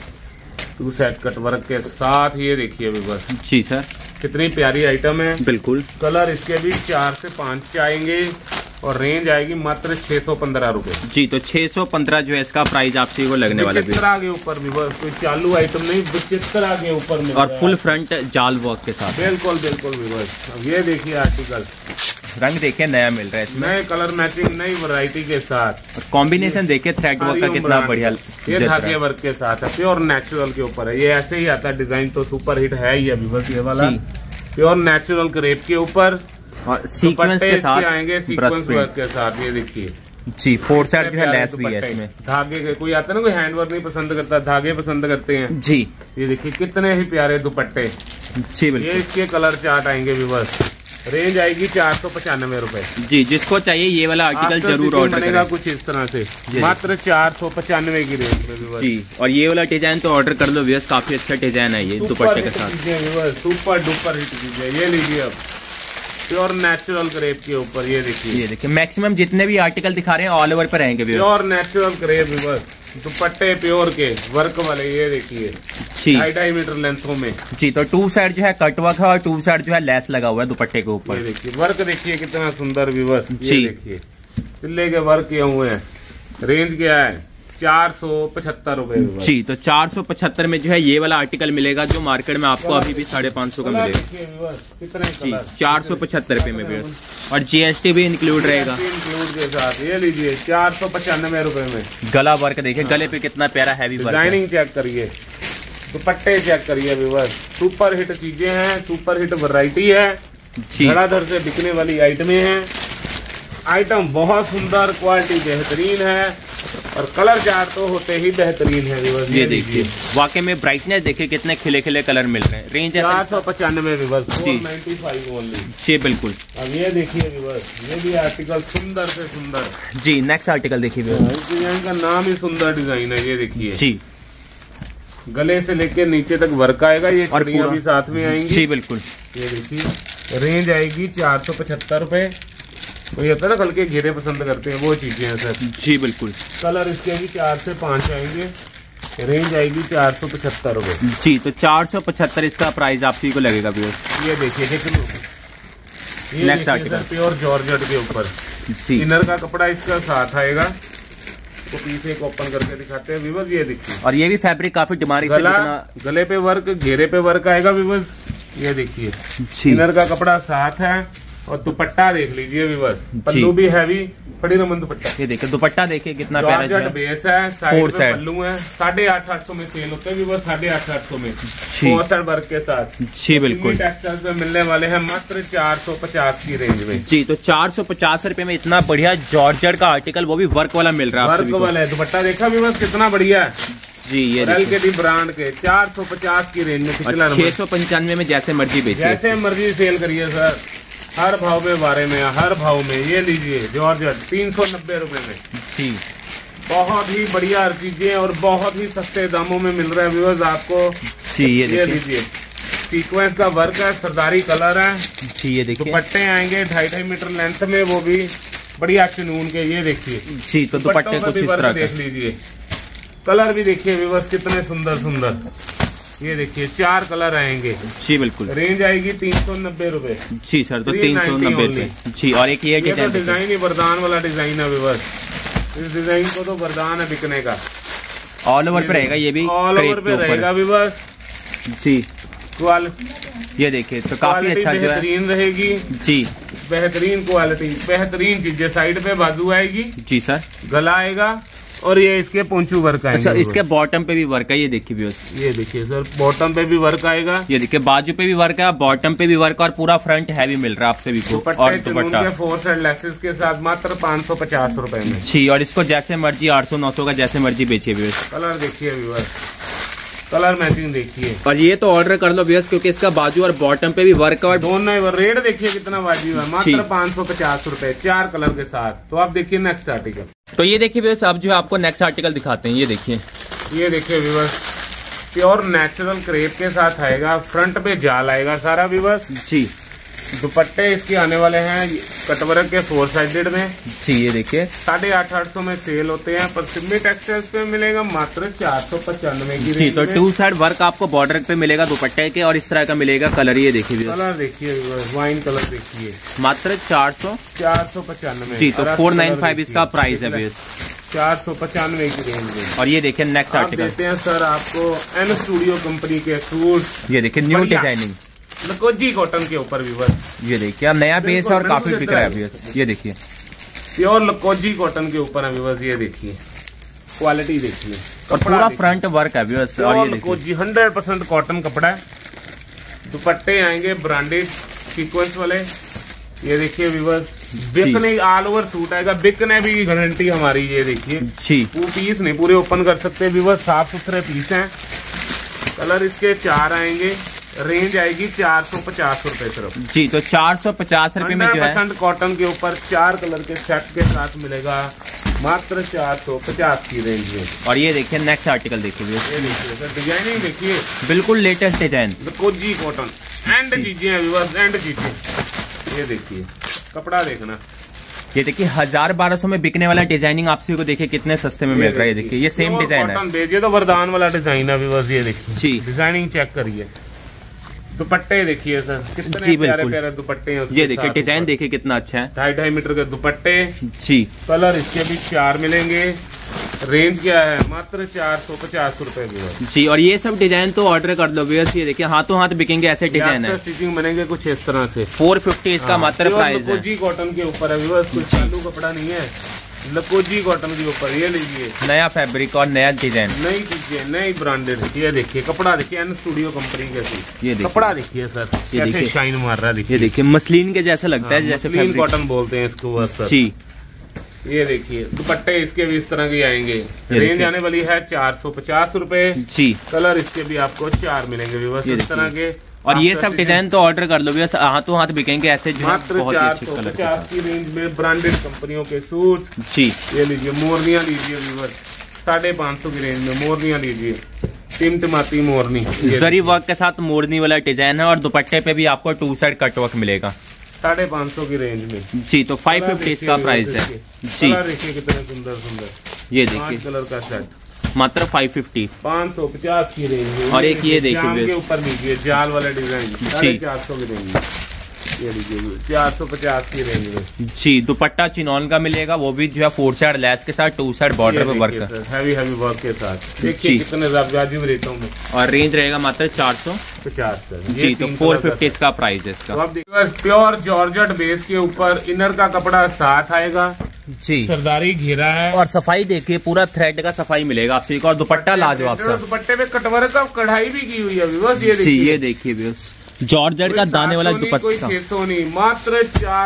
2 सेट कट वर्क के साथ। ये देखिए व्यूअर्स जी सर कितनी प्यारी आइटम है, बिल्कुल। कलर इसके भी 4 से 5 आएंगे, और रेंज आएगी मात्र 615 रुपए जी। तो 615 जो है इसका प्राइस आपसे वो लगने वाला है। विचित्रा के ऊपर व्यूअर्स, कोई चालू आइटम नहीं, विचित्रा के ऊपर में, और फुल फ्रंट जाल वर्क के साथ। बिल्कुल बिल्कुल व्यूअर्स। अब ये देखिए आर्टिकल, रंग देखिए नया मिल रहा है इसमें, नए कलर मैचिंग, नई वैरायटी के साथ। कॉम्बिनेशन देखिए थ्रेड वर्क का कितना बढ़िया, ये धागे वर्क के साथ है, प्योर नेचुरल के ऊपर है। ये ऐसे ही आता है डिजाइन, तो सुपर हिट है ही अभी बस। ये वाला प्योर नेचुरल क्रेप के ऊपर, और सीक्वेंस के साथ आएंगे, सीक्वेंस वर्क के साथ। ये देखिए जी 4 साइड जो है लेस भी है इसमें। धागे के, कोई आता है ना कोई हैंड वर्क नहीं पसंद करता, धागे पसंद करते हैं जी। ये देखिए कितने ही प्यारे दुपट्टे जी, बिल्कुल। ये इसके कलर चार्ट आएंगे व्यूअर्स। रेंज आएगी 495 रुपए जी। जिसको चाहिए ये वाला आर्टिकल जरूर ऑर्डर करें, कुछ इस तरह से मात्र 495 की रेंज में जी। और ये वाला डिजाइन तो ऑर्डर कर लो व्यूअर्स, काफी अच्छा डिजाइन है ये दुपट्टे के साथ, सुपर डुपर हिट चीजें। ये लीजिए अब प्योर नेचुरल क्रेप के ऊपर, ये देखिए मैक्सिमम जितने भी आर्टिकल दिखा रहे हैं ऑल ओवर पे रहेंगे प्योर नेचुरल क्रेप व्यूअर्स, दुपट्टे प्योर के वर्क वाले। ये देखिए 2.5 मीटर लेंथों में जी। तो 2 साइड जो है कट वर्क है, और 2 साइड जो है लेस लगा हुआ है दुपट्टे के ऊपर। ये देखिए वर्क देखिए कितना सुंदर व्यूअर्स, ये देखिए तिल्ले के वर्क किए हुए हैं। रेंज क्या है 475 रुपए जी। तो 475 में जो है ये वाला आर्टिकल मिलेगा, जो मार्केट में आपको अभी भी 550 का मिलेगा जी, 475 रुपए में भी। और GST भी इंक्लूड रहेगा, इंक्लूड के साथ। ये लीजिए 495 रुपए में। गला वर्क देखिए, गले पे कितना प्यारा हैवी वर्क, डिजाइनिंग चेक करिए, दुपट्टे चेक करिए व्यूअर्स, सुपर हिट चीजें हैं, सुपर हिट वैरायटी है, धड़ाधड़ से बिकने वाली आइटमें हैं। आइटम बहुत सुंदर, क्वालिटी बेहतरीन है, और कलर चार्ट तो होते ही बेहतरीन है व्यूअर्स। ये देखिए वाकई में ब्राइटनेस देखिए कितने खिले खिले कलर मिल रहे हैं। रेंज 495 व्यूअर्स, 495 ओनली जी, बिल्कुल। अब ये देखिए व्यूअर्स, ये भी आर्टिकल सुंदर से सुंदर जी। नेक्स्ट आर्टिकल देखिए व्यूअर्स, इस डिजाइन का नाम ही सुंदर डिजाइन है। ये देखिए जी, गले से लेके नीचे तक वर्क आएगा, ये चूड़ियां भी साथ में आएंगी जी, बिल्कुल। ये देखिए रेंज आएगी 475 रुपए। तो ये ना हल्के घेरे पसंद करते हैं वो चीजें हैं सर जी, बिल्कुल। कलर इसके भी 4 से 5 आएंगे। रेंज आएगी 475 रुपए जी। तो 475 इसका प्राइस आप सभी को लगेगा व्यूअर्स। ये देखिए नेक्स्ट आर्टिकल प्योर जॉर्जेट के ऊपर, जी। इनर का कपड़ा इसका साथ आएगा, तो पीछे को ओपन करके दिखाते हैं व्यूअर्स, ये देखिए। और ये भी फैब्रिक काफी डिमांड, गले पे वर्क, घेरे पे वर्क आएगा व्यूअर्स, ये देखिए। इनर का कपड़ा साथ है और दुपट्टा देख लीजिए व्यूअर्स, पल्लू भी हैवी, बड़ी रमन दुपट्टा। ये देखिए दुपट्टा देखिए कितना प्यारा है। बेस है, साइड पे पल्लू है, 850-800 में सेल होते हैं व्यूअर्स, 850-800 में 4 वर्क के साथ। जी बिल्कुल। टेक्सटाइल्स में मिलने वाले हैं मात्र 450 की रेंज में। जी, तो 450 रुपए में इतना बढ़िया जॉर्जेट का आर्टिकल, वो भी वर्क वाला मिल रहा है। वर्क वाला है, दुपट्टा देखा व्यूअर्स कितना बढ़िया है जी। ये LKD ब्रांड के 450 की रेंज में, 695 में जैसे मर्जी बेचिए, जैसे मर्जी सेल करिए सर, हर भाव में बारे में, हर भाव में। ये लीजिए जॉर्जेट 390 रुपए में जी, बहुत ही बढ़िया चीजें और बहुत ही सस्ते दामों में मिल रहा है व्यूअर्स आपको जी। ये लीजिए, सीक्वेंस का वर्क है, सरदारी कलर है जी। ये देखिए दुपट्टे आएंगे 2.5 मीटर लेंथ में, वो भी बढ़िया चुनून के। ये देखिए जी, तो दुपट्टे कुछ इस तरह देख लीजिए, कलर भी देखिए व्यूअर्स कितने सुंदर सुंदर। ये देखिए 4 कलर आएंगे जी बिल्कुल। रेंज आएगी 390 रुपए जी सर, तो 390 रुपए जी। और एक ये डिजाइन ही वरदान वाला डिजाइन है व्यूअर्स, इस डिजाइन को तो वरदान है बिकने का। ऑल ओवर पे रहेगा, ये भी ऑल ओवर पे रहेगा व्यूअर्स जी। क्वालिटी ये देखिए तो काफी अच्छा जो है, बेहतरीन रहेगी जी, बेहतरीन क्वालिटी, बेहतरीन चीजें। साइड पे बाजू आएगी जी सर, गला आएगा और ये इसके पोंचू वर्क आएंगे। अच्छा, इसके बॉटम पे भी वर्क है, ये देखिए व्यूअर्स, ये देखिए सर बॉटम पे भी वर्क आएगा। ये देखिए बाजू पे भी वर्क है, बॉटम पे भी वर्क, और पूरा फ्रंट हैवी मिल रहा है आपसे भी। और दुपट्टा 4 साइड लेसेस के साथ मात्र 550 रुपए में जी। और इसको जैसे मर्जी 800-900 का जैसे मर्जी बेचिए व्यूअर्स। कलर देखिए व्यूअर्स, कलर मैचिंग देखिए। और ये तो ऑर्डर कर लो व्यूअर्स, क्योंकि इसका बाजू और बॉटम पे भी वर्क है, और दोनों रेट देखिए कितना वाजिब है, मात्र 550 रुपए 4 कलर के साथ। तो आप देखिए नेक्स्ट आर्टिकल। तो ये देखिए व्यूअर्स, अब जो है आपको नेक्स्ट आर्टिकल दिखाते हैं। ये देखिए व्यूअर्स, प्योर नेचुरल क्रेप के साथ आएगा, फ्रंट पे जाल आएगा सारा व्यूअर्स जी। दुपट्टे इसके आने वाले हैं कटवर्क के 4 साइडेड में जी। ये देखिए 850-800 में सेल होते हैं, पर सिम्मी टेक्सटाइल्स पे मिलेगा मात्र 495 की जी। तो 2 साइड वर्क आपको बॉर्डर पे मिलेगा दुपट्टे के, और इस तरह का मिलेगा कलर। ये देखिए कलर देखिए वाइन कलर देखिए, मात्र 495 जी। तो 495 इसका प्राइस है भैया, 495 की रेंज में। और ये देखिए नेक्स्ट आर्टिकल देते हैं सर आपको एन स्टूडियो कंपनी के सूट। ये देखिए न्यू डिजाइनिंग लकोजी कॉटन के ऊपर व्यूअर्स, ये देखिए नया बेस है और काफी बिक रहा है व्यूअर्स। ये देखिए प्योर लकोजी कॉटन के ऊपर है व्यूअर्स, ये देखिए क्वालिटी देखिए, और पूरा फ्रंट वर्क है व्यूअर्स। और ये लकोजी 100% कॉटन कपड़ा है। दुपट्टे आएंगे ब्रांडेड सीक्वेंस वाले, ये देखिए व्यूअर्स, बिकने ऑल ओवर सूट आएगा, बिकने भी गारंटी हमारी। ये देखिए जी, पीस नहीं पूरे ओपन कर सकते व्यूअर्स, साफ सुथरे पीस हैं। कलर इसके 4 आएंगे, रेंज आएगी 450 रुपए सिर्फ जी। तो 450 रुपए में जो है 100% कॉटन के ऊपर 4 कलर के सेट के साथ मिलेगा मात्र 450 की रेंज में। और ये देखिए नेक्स्ट आर्टिकल देखिए, ये देखिए सर डिजाइनिंग देखिए, बिल्कुल लेटेस्ट डिजाइन, लकोजी कॉटन एंड चीजें हैं व्यूअर्स, एंड चीजें। ये देखिए कपड़ा देखना, ये देखिए 1000-1200 में बिकने वाला डिजाइनिंग आपसे को देखिए कितने सस्ते में मिल रहा है। ये देखिए ये सेम डिजाइन है, ये तो वरदान वाला डिजाइन है व्यूअर्स। ये देखिए जी, डिजाइनिंग चेक करिए, दुपट्टे देखिए सर कितने प्यारे प्यारे दुपट्टे हैं। ये देखिए डिजाइन देखिए कितना अच्छा है, 2.5 मीटर के दुपट्टे जी। कलर इसके भी 4 मिलेंगे, रेंज क्या है मात्र 450 रुपए जी। और ये सब डिजाइन तो ऑर्डर कर लो व्यूअर्स, ये देखिए हाथों हाथ बिकेंगे ऐसे डिजाइन है, स्टिचिंग बनेंगे कुछ इस तरह से। 450 इसका मात्र प्राइस है। लकोजी कॉटन के ऊपर है व्यूअर्स, कुछ चालू कपड़ा नहीं है, लकोजी कॉटन के ऊपर। ये लीजिए नया फैब्रिक और नया डिजाइन, नई चीजें, नई ब्रांडेड। ये देखिए कपड़ा देखिए एन स्टूडियो कंपनी का, ये कपड़ा देखिए सर कैसे शाइन मार रहा है। ये देखिए मसलिन के जैसा लगता है, जैसे मसलिन कॉटन बोलते हैं इसको सर जी। ये देखिए दुपट्टे इसके भी इस तरह के आएंगे, रेंज आने वाली है 450 रुपए जी। कलर इसके भी आपको 4 मिलेंगे व्यूअर्स इस तरह के। और ये सब डिजाइन तो ऑर्डर कर लो भैया, हाथों हाथ बिकेंगे ऐसे जो मात्र 450 की रेंज में ब्रांडेड कंपनियों के सूट जी। ये लीजिए मोरनियां लीजिए व्यूअर्स, 550 की रेंज में मोरनियां लीजिए, टिमटिमाती मोरनी जरी वर्क के साथ मोरनी वाला डिजाइन है, और दुपट्टे पे भी आपको 2 साइड कटवर्क मिलेगा 550 की रेंज में जी। तो 550 इसका प्राइस है जी। देखिए कितने सुंदर सुंदर, ये देखिए कलर का सेट मात्र 550 550 की रेंज में। और एक ये देखिए के ऊपर लीजिए जाल वाला डिजाइन 450 की रेंज में। ये लीजिए 450 की रेंज में जी। दुपट्टा चिनॉन का मिलेगा, वो भी जो है 4 साइड लेस के साथ 2 साइड बॉर्डर पे वर्क, हैवी वर्क के साथ। देखिए कितने वाजिब रेटों में, और रेंज रहेगा मात्र 450 जी। तो 450 इसका प्राइस है इसका। तो आप देखिए प्योर जॉर्जेट बेस के ऊपर इनर का कपड़ा साथ आएगा जी, सरदारी घेरा है, और सफाई देखिए पूरा थ्रेड का सफाई मिलेगा आपसे। और दुपट्टा लाजवाब सा, दुपट्टे पे कटवर्क का कढ़ाई भी की हुई है व्यूअर्स। ये देखिए व्यूअर्स, जॉर्जेट का दाने वाला दुपट्टा, कोई 600 नहीं, मात्र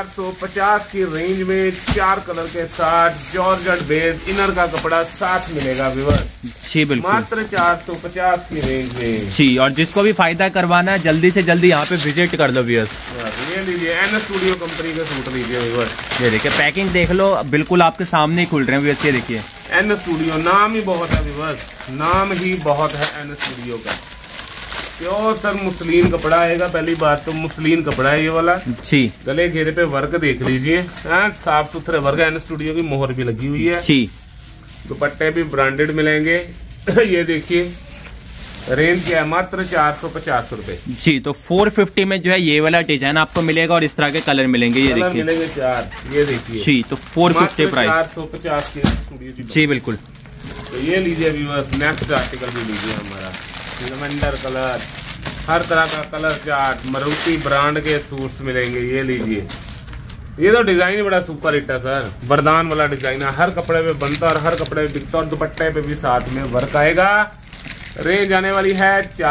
450 की रेंज में 4 कलर के साथ जॉर्जेट बेस इनर का कपड़ा साथ मिलेगा व्यूअर्स जी। बिल्कुल मात्र 450 की रेंज में जी। और जिसको भी फायदा करवाना है जल्दी से जल्दी यहाँ पे विजिट कर लो व्यूअर्स। ये लीजिए एन स्टूडियो कंपनी का सूट लीजिए व्यूअर्स। ये देखिए पैकिंग देख लो, बिल्कुल आपके सामने ही खुल रहे हैं व्यूअर्स। ये देखिए एन स्टूडियो, नाम ही बहुत है व्यूअर्स, नाम ही बहुत है एन स्टूडियो का। प्योर सर मुस्लिन कपड़ा आएगा, पहली बात तो मुस्लिन कपड़ा है ये वाला जी। गले घेरे पे वर्क देख लीजिए, साफ सुथरे वर्क, एन स्टूडियो की मोहर भी लगी हुई है जी। दुपट्टे भी ब्रांडेड मिलेंगे। ये देखिए रेंज क्या है, मात्र 450 रुपए जी। तो 450 में जो है ये वाला डिजाइन आपको मिलेगा, और इस तरह के कलर मिलेंगे। ये देखिए मिलेंगे 4, ये देखिए जी। तो 450 प्राइस 450 की जी। बिल्कुल। तो ये लीजिए व्यूअर्स, नेक्स्ट आर्टिकल भी लीजिए हमारा लेवेंडर कलर, हर तरह का कलर चार्ट, मारुति ब्रांड के सूट्स मिलेंगे। ये लीजिए, ये तो डिजाइन ही बड़ा सुपर हिट है सर, बरदान वाला डिजाइन है, हर कपड़े पे बनता और हर कपड़े पे बिकता, और दुपट्टे पे भी साथ में वर्क आएगा। रेंज आने वाली है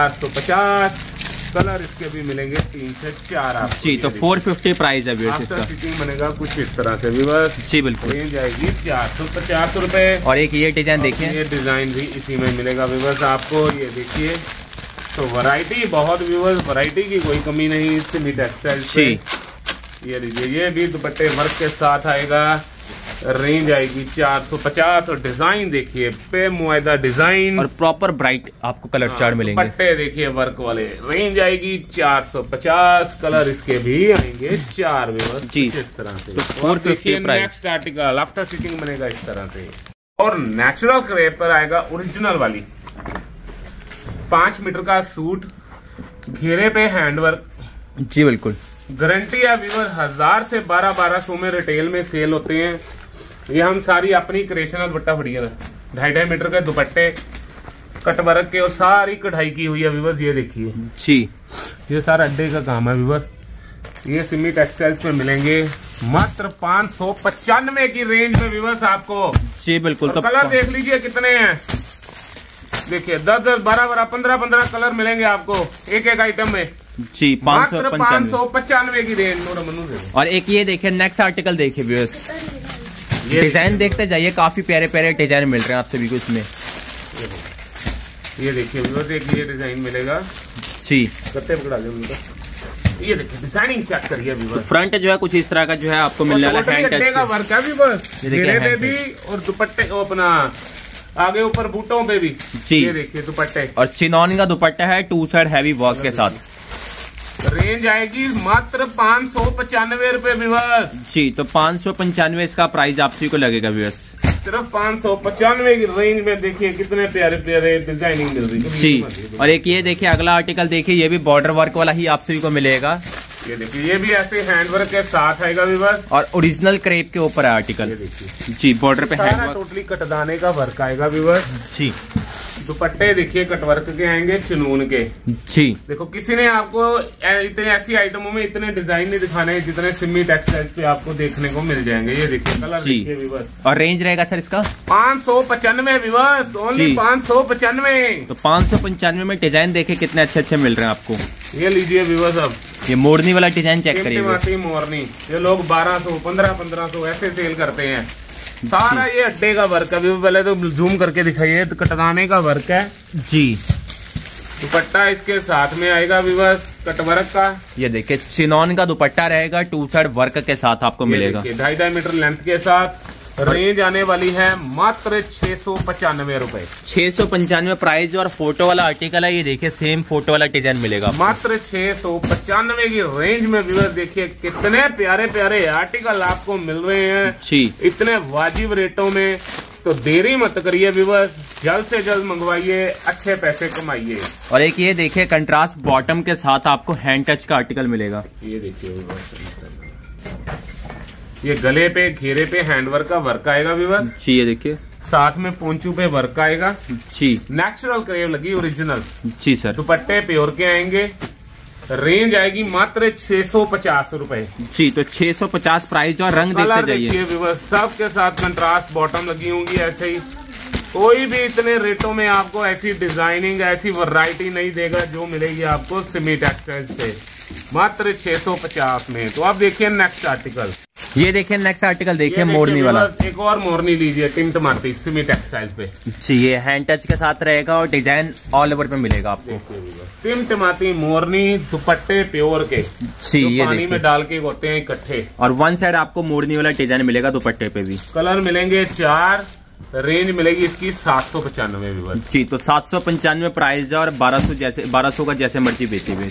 450, कलर इसके भी मिलेंगे 3 से 4 आप जी। तो 450 प्राइस है व्यूअर्स इसका। स्टिचिंग बनेगा कुछ इस तरह से व्यूअर्स जी। बिल्कुल। रेंज आएगी 450 रुपए। और एक ये डिजाइन देखिए, ये डिजाइन भी इसी में मिलेगा व्यूअर्स आपको। ये देखिए, तो वैरायटी बहुत व्यूअर्स, वैरायटी की कोई कमी नहीं सिमी टेक्सटाइल से। ये लीजिए, ये भी दुपट्टे वर्क के साथ आएगा, रेंज आएगी 450। और डिजाइन देखिए पे मुआयदा डिजाइन, और प्रॉपर ब्राइट आपको कलर चार्ट मिलेंगे। दुपट्टे देखिए वर्क वाले, रेंज आएगी 450, कलर इसके भी आएंगे 4 व्यूअर्स जी इस तरह से। तो 450 price. Next article after stitching बनेगा इस तरह से, और नेचुरल क्रेप पर आएगा ओरिजिनल वाली 5 मीटर का सूट, घेरे पे हैंडवर्क जी। बिल्कुल गारंटी है व्यूअर, 1000 से 1200 में रिटेल में सेल होते हैं। ये हम सारी अपनी क्रिएशन दुपट्टा फड़िया 2.5 मीटर के दुपट्टे कटवर्क के, और सारी कढ़ाई की हुई है व्यूअर्स। ये देखिए जी, ये सारा अड्डे का काम है व्यूअर्स। ये सिमी टेक्सटाइल्स में मिलेंगे मात्र 595 की रेंज में व्यूअर्स आपको जी। बिल्कुल। तो कलर देख लीजिए कितने हैं, देखिए 10-10, 12-12, 15-15 कलर मिलेंगे आपको एक एक आइटम में जी। 595 की रेंज। और एक ये देखिए नेक्स्ट आर्टिकल देखिए व्यूअर्स, डिजाइन देखते जाइए, काफी प्यारे प्यारे डिजाइन मिल रहे हैं आप सभी को इसमें। ये देखिए व्यूअर्स, एक ये डिजाइन मिलेगा जी। कत्ते पकड़ा दे उनका। ये देखिए डिजाइनिंग चेक करिए व्यूअर्स, फ्रंट जो है कुछ इस तरह का जो है आपको मिलने वाला है, हैंड टच का वर्क है व्यूअर्स, घेरे पे भी और दुपट्टे अपना आगे ऊपर बूटों पे भी जी। ये देखिए दुपट्टे, और चिनॉन का दुपट्टा है 2 साइड हैवी वर्क के साथ। रेंज आएगी मात्र 595 रुपए व्यूअर्स जी। तो 595 इसका प्राइस आप सभी को लगेगा व्यूअर्स, सिर्फ 595 की रेंज में। देखिए कितने प्यारे प्यारे डिजाइनिंग मिल रही है जी। और एक ये देखिए अगला आर्टिकल देखिए, ये भी बॉर्डर वर्क वाला ही आप सभी को मिलेगा। ये देखिए, ये भी ऐसे हैंडवर्क के साथ आएगा व्यूअर्स, और ओरिजिनल क्रेप के ऊपर है आर्टिकल जी। बॉर्डर पे हैंडवर्क, टोटली कटदाने का वर्क आएगा व्यूअर्स जी। दुपट्टे देखिए कटवर्क के आएंगे चुनून के जी। देखो किसी ने आपको इतने ऐसी आइटमों में इतने डिजाइन नहीं दिखाने जितने सिमी टेक्सटाइल्स पे आपको देखने को मिल जाएंगे। ये देखिए कलर देखिए व्यूअर्स, और रेंज रहेगा सर इसका 595 व्यूअर्स, ओनली 595। तो 595 में डिजाइन देखे कितने अच्छे अच्छे मिल रहे हैं आपको। ये लीजिए व्यूअर्स, अब ये मोरनी वाला डिजाइन चेक करिए, मोरनी ये लोग 1200, 1500 ऐसे सेल करते हैं। सारा ये अड्डे का वर्क है, पहले तो जूम करके दिखाइए, तो कटवाने का वर्क है जी। दुपट्टा इसके साथ में आएगा व्यूअर्स कटवर्क का। ये देखिए चिनॉन का दुपट्टा रहेगा 2 साइड वर्क के साथ आपको मिलेगा, 2.5 मीटर लेंथ के साथ। रेंज आने वाली है मात्र 695 रुपए, 695 प्राइस। और फोटो वाला आर्टिकल है, ये देखिए सेम फोटो वाला डिजाइन मिलेगा मात्र 695 की रेंज में। व्यूअर्स देखिए कितने प्यारे प्यारे आर्टिकल आपको मिल रहे हैं जी, इतने वाजिब रेटों में। तो देरी मत करिए व्यूअर्स, जल्द से जल्द मंगवाइए, अच्छे पैसे कमाइए। और एक ये देखिए कंट्रास्ट बॉटम के साथ आपको हैंड टच का आर्टिकल मिलेगा। ये देखिए व्यूअर्स, ये गले पे घेरे पे हैंडवर्क का वर्क आएगा व्यूअर्स जी। ये देखिए साथ में पोंचू पे वर्क आएगा जी। नेचुरल क्रेव लगी ओरिजिनल जी सर। दुपट्टे प्योर के आएंगे। रेंज आएगी मात्र 650 रुपए जी। तो 650 प्राइस और रंग देखते जाइए। सबके साथ कंट्रास्ट बॉटम लगी होंगी ऐसे ही। कोई भी इतने रेटों में आपको ऐसी डिजाइनिंग ऐसी वैरायटी नहीं देगा जो मिलेगी आपको सिमी टेक्सटाइल से, मात्र 650 में। तो आप देखिए नेक्स्ट आर्टिकल, ये देखिए नेक्स्ट आर्टिकल देखिए मोरनी वाला। एक और मोरनी लीजिए टिमटमाती सिमी टेक्सटाइल पे जी। ये हैंड टच के साथ रहेगा और डिजाइन ऑल ओवर पे मिलेगा आपको। टिमटमाती मोरनी दुपट्टे प्योर के जी। ये पानी में डाल के होते हैं इकट्ठे। और वन साइड आपको मोरनी वाला डिजाइन मिलेगा दुपट्टे पे भी। कलर मिलेंगे 4, रेंज मिलेगी इसकी 795 जी। तो 795 प्राइस है और 1200 का जैसे मर्जी बेची हुए।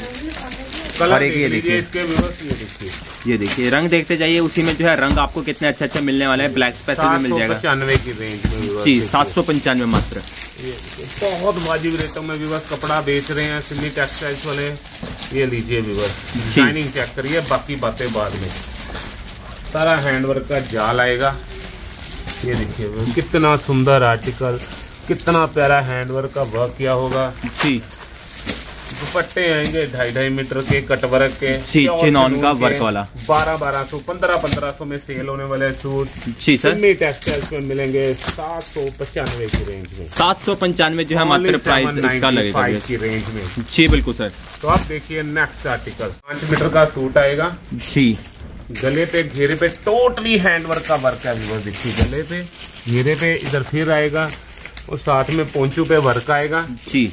कलर ये देखिए इसके व्यूअर्स, ये देखिए रंग देखते जाइए, उसी में जो है रंग आपको कितने अच्छे अच्छे मिलने वाले हैं। ब्लैक स्पेशल भी मिल जाएगा 795 की रेंज में जी। 795 मात्र। बहुत वाजिब रेटों में व्यूअर्स कपड़ा बेच रहे हैं सिमी टेक्सटाइल्स वाले। ये लीजिए व्यूअर्स, डिजाइनिंग चेक करिए, बाकी बातें बाद में। सारा हैंडवर्क का जाल आएगा। ये देखिए कितना सुंदर आर्टिकल, कितना प्यारा हैंडवर्क का वर्क किया होगा जी। दुपट्टे आएंगे 2.5 मीटर के कटवर्क के जी। चिनॉन का वर्क वाला 1200 1500 में सेल होने वाले सूट जी सर। सिमी टेक्सटाइल्स में मिलेंगे 795 की रेंज में। 795 जो है मात्र प्राइस इसका लगेगा की रेंज में जी। बिल्कुल सर। तो आप देखिए नेक्स्ट आर्टिकल 5 मीटर का सूट आएगा जी। गले पे घेरे पे टोटली हैंडवर्क का वर्क है व्यूअर्स। देखिए गले पे घेरे पे इधर फिर आएगा और साथ में पोंचू पे वर्क आएगा जी।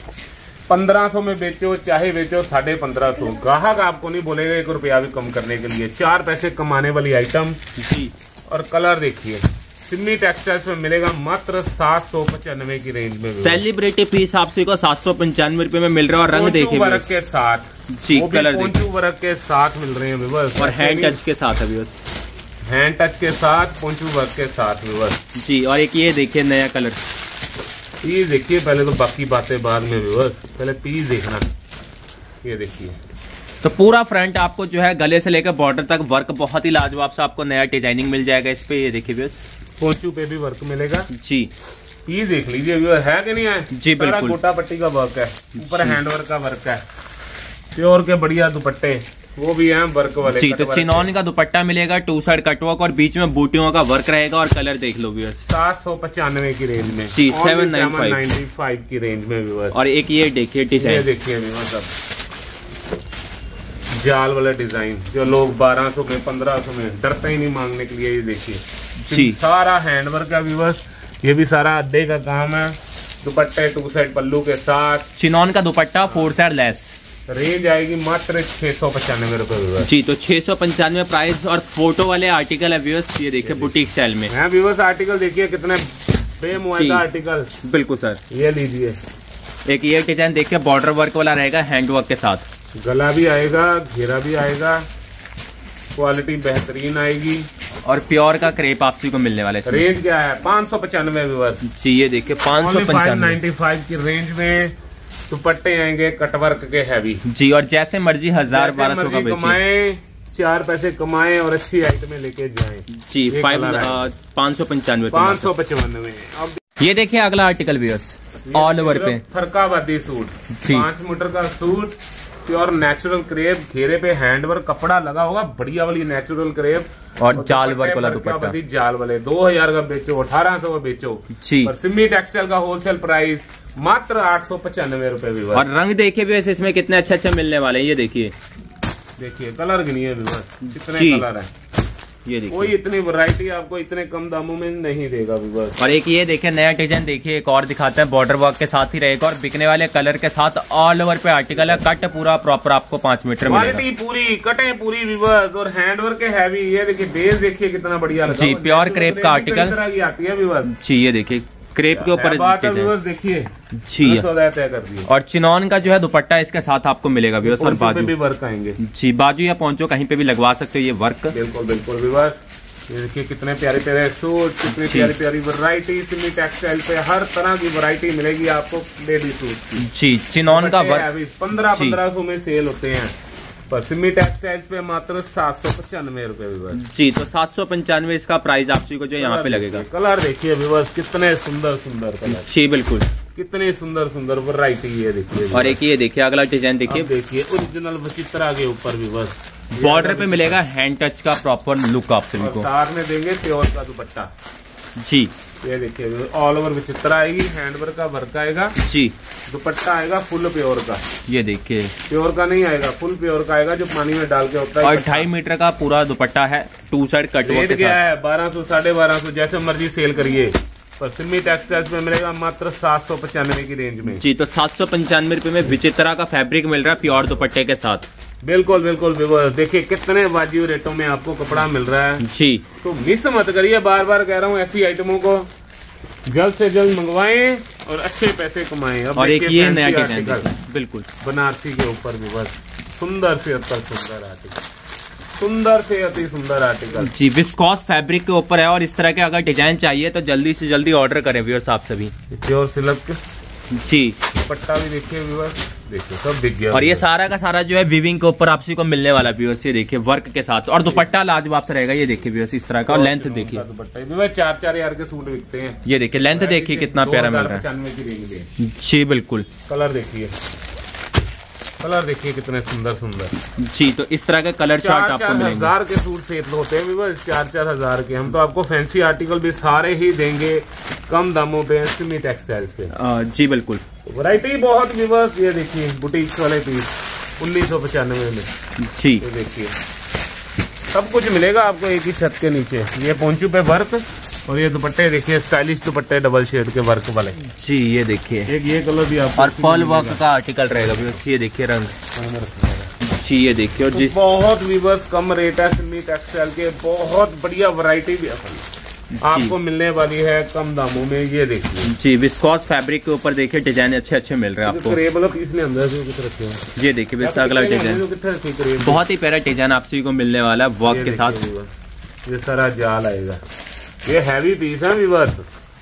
1500 में बेचो चाहे बेचो 1550। ग्राहक आपको नहीं बोलेगा 1 रुपया भी कम करने के लिए। 4 पैसे कमाने वाली आइटम जी। और कलर देखिए सिमी टेक्सटाइल्स में मिलेगा मात्र 795 की रेंज में। सेलिब्रिटी पीस आपसे को 795 रुपए में मिल रहा है और रंग देखिए वर्क के साथ जी। कलर पोंचू वर्क के साथ मिल रहे हैं व्यूअर्स और हैंड टच के साथ है हैंड टच के साथ पोंचू वर्क के साथ व्यूअर्स जी। और एक ये देखिए नया कलर, पीस देखिए पहले, तो बाकी बातें बाद में व्यूअर्स, पहले पीस देखना। ये देखिए तो पूरा फ्रंट आपको जो है गले से लेकर बॉर्डर तक वर्क बहुत ही लाजवाब से आपको नया डिजाइनिंग मिल जाएगा इस पे। ये देखिए व्यूअर्स पोंचू पे भी वर्क मिलेगा जी। पीस देख लीजिए व्यूअर्स, है कि नहीं है जी। बिल्कुल गोटा पट्टी का वर्क है, ऊपर हैंडवर्क का वर्क है, प्योर के बढ़िया दुपट्टे वो भी हैं वर्क वाले जी। तो चिनॉन का दुपट्टा मिलेगा 2 साइड कटवर्क और बीच में बूटियों का वर्क रहेगा और कलर देख लो व्यूअर्स 795 की रेंज में जी। 795 की रेंज में व्यूअर्स। और एक ये देखिए डिजाइन, देखिए व्यूअर्स जाल वाला डिजाइन जो लोग 1200 में 1500 में डरते ही नहीं मांगने के लिए। ये देखिए जी सारा हैंडवर्क है व्यूअर्स, ये भी सारा अड्डे का काम है। दुपट्टे 2 साइड पल्लू के साथ, चिनॉन का दुपट्टा 4 साइड लेस। रेंज आएगी मात्र 695 रुपए जी। तो 695 प्राइस और फोटो वाले आर्टिकल है व्यूअर्स। ये देखिए बुटीक स्टाइल में है व्यूअर्स। आर्टिकल देखिए कितने बेमुआदा आर्टिकल। बिल्कुल सर। ये लीजिए एक ये डिजाइन देखिए बॉर्डर वर्क वाला रहेगा हैंडवर्क के साथ। गला भी आएगा, घेरा भी आएगा, क्वालिटी बेहतरीन आएगी और प्योर का क्रेप आपसी को मिलने वाला है। रेंज क्या है 595 व्यूअर्स जी। ये देखिए 595 की रेंज में दुपट्टे आएंगे कटवर्क के हैवी जी। और जैसे मर्जी 1000-1200 का कमाए, 4 पैसे कमाए और अच्छी आइटमें लेके जाएं जी। 595। अब ये देखिए अगला आर्टिकल व्यूअर्स ऑल ओवर पे फरकाबादी सूट 5 मीटर का सूट, प्योर नेचुरल क्रेप, घेरे पे हैंडवर्क कपड़ा लगा होगा बढ़िया वाली नेचुरल क्रेप और जाल वर्क वाला दुपट्टा। जाल वाले 2000 का बेचो, 1800 का बेचो जी। और सिमी टेक्सटाइल का होलसेल प्राइस मात्र 895 रुपए। और रंग देखिए भी वैसे इसमें कितने अच्छे अच्छे मिलने वाले हैं। ये देखिए कलर गिनिए व्यूअर्स कितने कलर है। ये देखिए कोई इतनी वैरायटी आपको इतने कम दामों में नहीं देगा व्यूअर्स। और एक ये देखिए नया डिजाइन देखिए एक और दिखाते हैं, बॉर्डर वर्क के साथ ही रहेगा और बिकने वाले कलर के साथ ऑल ओवर पे आर्टिकल है। कट पूरा प्रॉपर आपको 5 मीटर मिलेगा। क्वालिटी पूरी, कटे पूरी व्यूअर्स और हैंडवर्क के हैवी। ये देखिए बेस देखिए कितना बढ़िया लगा जी। प्योर क्रेप का आर्टिकल आती है व्यूअर्स जी। ये देखिए क्रेप के ऊपर देखिए जी। और चिनॉन का जो है दुपट्टा इसके साथ आपको मिलेगा व्यूअर्स। और बाजू भी वर्क आएंगे जी। बाजू या पहुंचो कहीं पे भी लगवा सकते हो ये वर्क। बिल्कुल बिल्कुल व्यूअर्स। ये देखिए कितने प्यारे प्यारे सूट, कितनी प्यारी प्यारी वैरायटी सिमी टेक्सटाइल पे हर तरह की वैरायटी मिलेगी आपको लेडी सूट जी। चिनॉन का वर्क 1500 में सेल होते हैं, पर सिमी टेक्सटाइल्स पे मात्र 795 रुपए जी। तो 795 इसका प्राइस आपसी को जो यहाँ पे लगेगा। कलर देखिए व्यूअर्स कितने सुंदर सुंदर कलर जी बिल्कुल, कितनी सुंदर सुंदर वैरायटी ये देखिए। और एक ये देखिए अगला डिजाइन देखिए, देखिए ओरिजिनल विचित्रा के ऊपर व्यूअर्स बॉर्डर पे मिलेगा हैंड टच का प्रॉपर लुक आप सभी को। साथ में देंगे प्योर का दुपट्टा जी। ये देखिए ऑल ओवर विचित्रा आएगी, हैंडवर्क का वर्क आएगा जी। दुपट्टा आएगा फुल प्योर का, ये देखिए प्योर का नहीं आएगा, फुल प्योर का आएगा जो पानी में डाल के होता है। और 2.5 मीटर का पूरा दुपट्टा है, 2 साइड कट वर्क के साथ। क्या है 1200 1250 जैसे मर्जी सेल करिए, पर सिमी टेक्सटाइल्स में मिलेगा मात्र 795 की रेंज में जी। तो 795 रुपए में विचित्रा का फैब्रिक मिल रहा है प्योर दुपट्टे के साथ। बिल्कुल बिल्कुल देखिए कितने वाजिब रेटों में आपको कपड़ा मिल रहा है जी। तो मिस मत करिए, बार बार कह रहा हूँ, ऐसी आइटमों को जल्द से जल्द मंगवाएं और अच्छे पैसे कमाएं। अब और एक ये नया डिजाइन बिल्कुल बनारसी के ऊपर भी बस सुंदर से सुंदर आर्टिकल, सुंदर से अति सुंदर आर्टिकल जी। विस्कॉस फैब्रिक के ऊपर है और इस तरह के अगर डिजाइन चाहिए तो जल्दी से जल्दी ऑर्डर करें व्यूअर्स आप सभी। प्योर सिल्क जी। दुपट्टा भी देखिए व्यूअर्स, देखिए सब दिख गया। और ये सारा का सारा जो है वीविंग के ऊपर आपसी को मिलने वाला व्यूअर्स, ये देखिए वर्क के साथ। और दुपट्टा लाजवाब से रहेगा, ये देखिए व्यूअर्स इस तरह का। और लेंथ देखिए, दुपट्टा 4-4 हजार के सूट बिकते हैं। ये देखिए लेंथ देखिए कितना प्यारा मिल रहा है 95 की रेंज में जी बिल्कुल। कलर देखिए, कलर देखिए कितने सुंदर सुंदर जी। तो इस तरह के कलर चार्ट आपको मिलेंगे। 4-4 के सूट सेल होते हैं बस 4-4 हजार के। हम तो आपको फैंसी आर्टिकल भी सारे ही देंगे कम दामों पे सिमी टेक्सटाइल्स पे जी बिल्कुल। वैरायटी बहुत विवर्स, ये देखिए बुटीक्स वाले पीस 1995 में जी। ये देखिए सब कुछ मिलेगा आपको एक ही छत के नीचे। ये पोंचू पे वर्क और ये दुपट्टे देखिए स्टाइलिश दुपट्टे डबल शेड के वर्क वाले जी। ये देखिए एक ये कलर भी आपको, और पर्ल वर्क का आर्टिकल रहेगा ये देखिए रंग जी। ये देखिए और जिस बहुत विवर्स कम रेट है सिमी टेक्सटाइल के, बहुत बढ़िया वैरायटी भी आपको मिलने वाली है कम दामों में। ये देखिए जी। विस्कॉस फैब्रिक के ऊपर देखिए डिजाइन अच्छे अच्छे मिल रहे हैं आपको। ये देखिए अगला डिजाइन बहुत ही प्यारा डिजाइन आपसे को मिलने वाला है वर्क के साथ। ये सारा जाल आएगा, ये हैवी पीस है व्यूअर्स।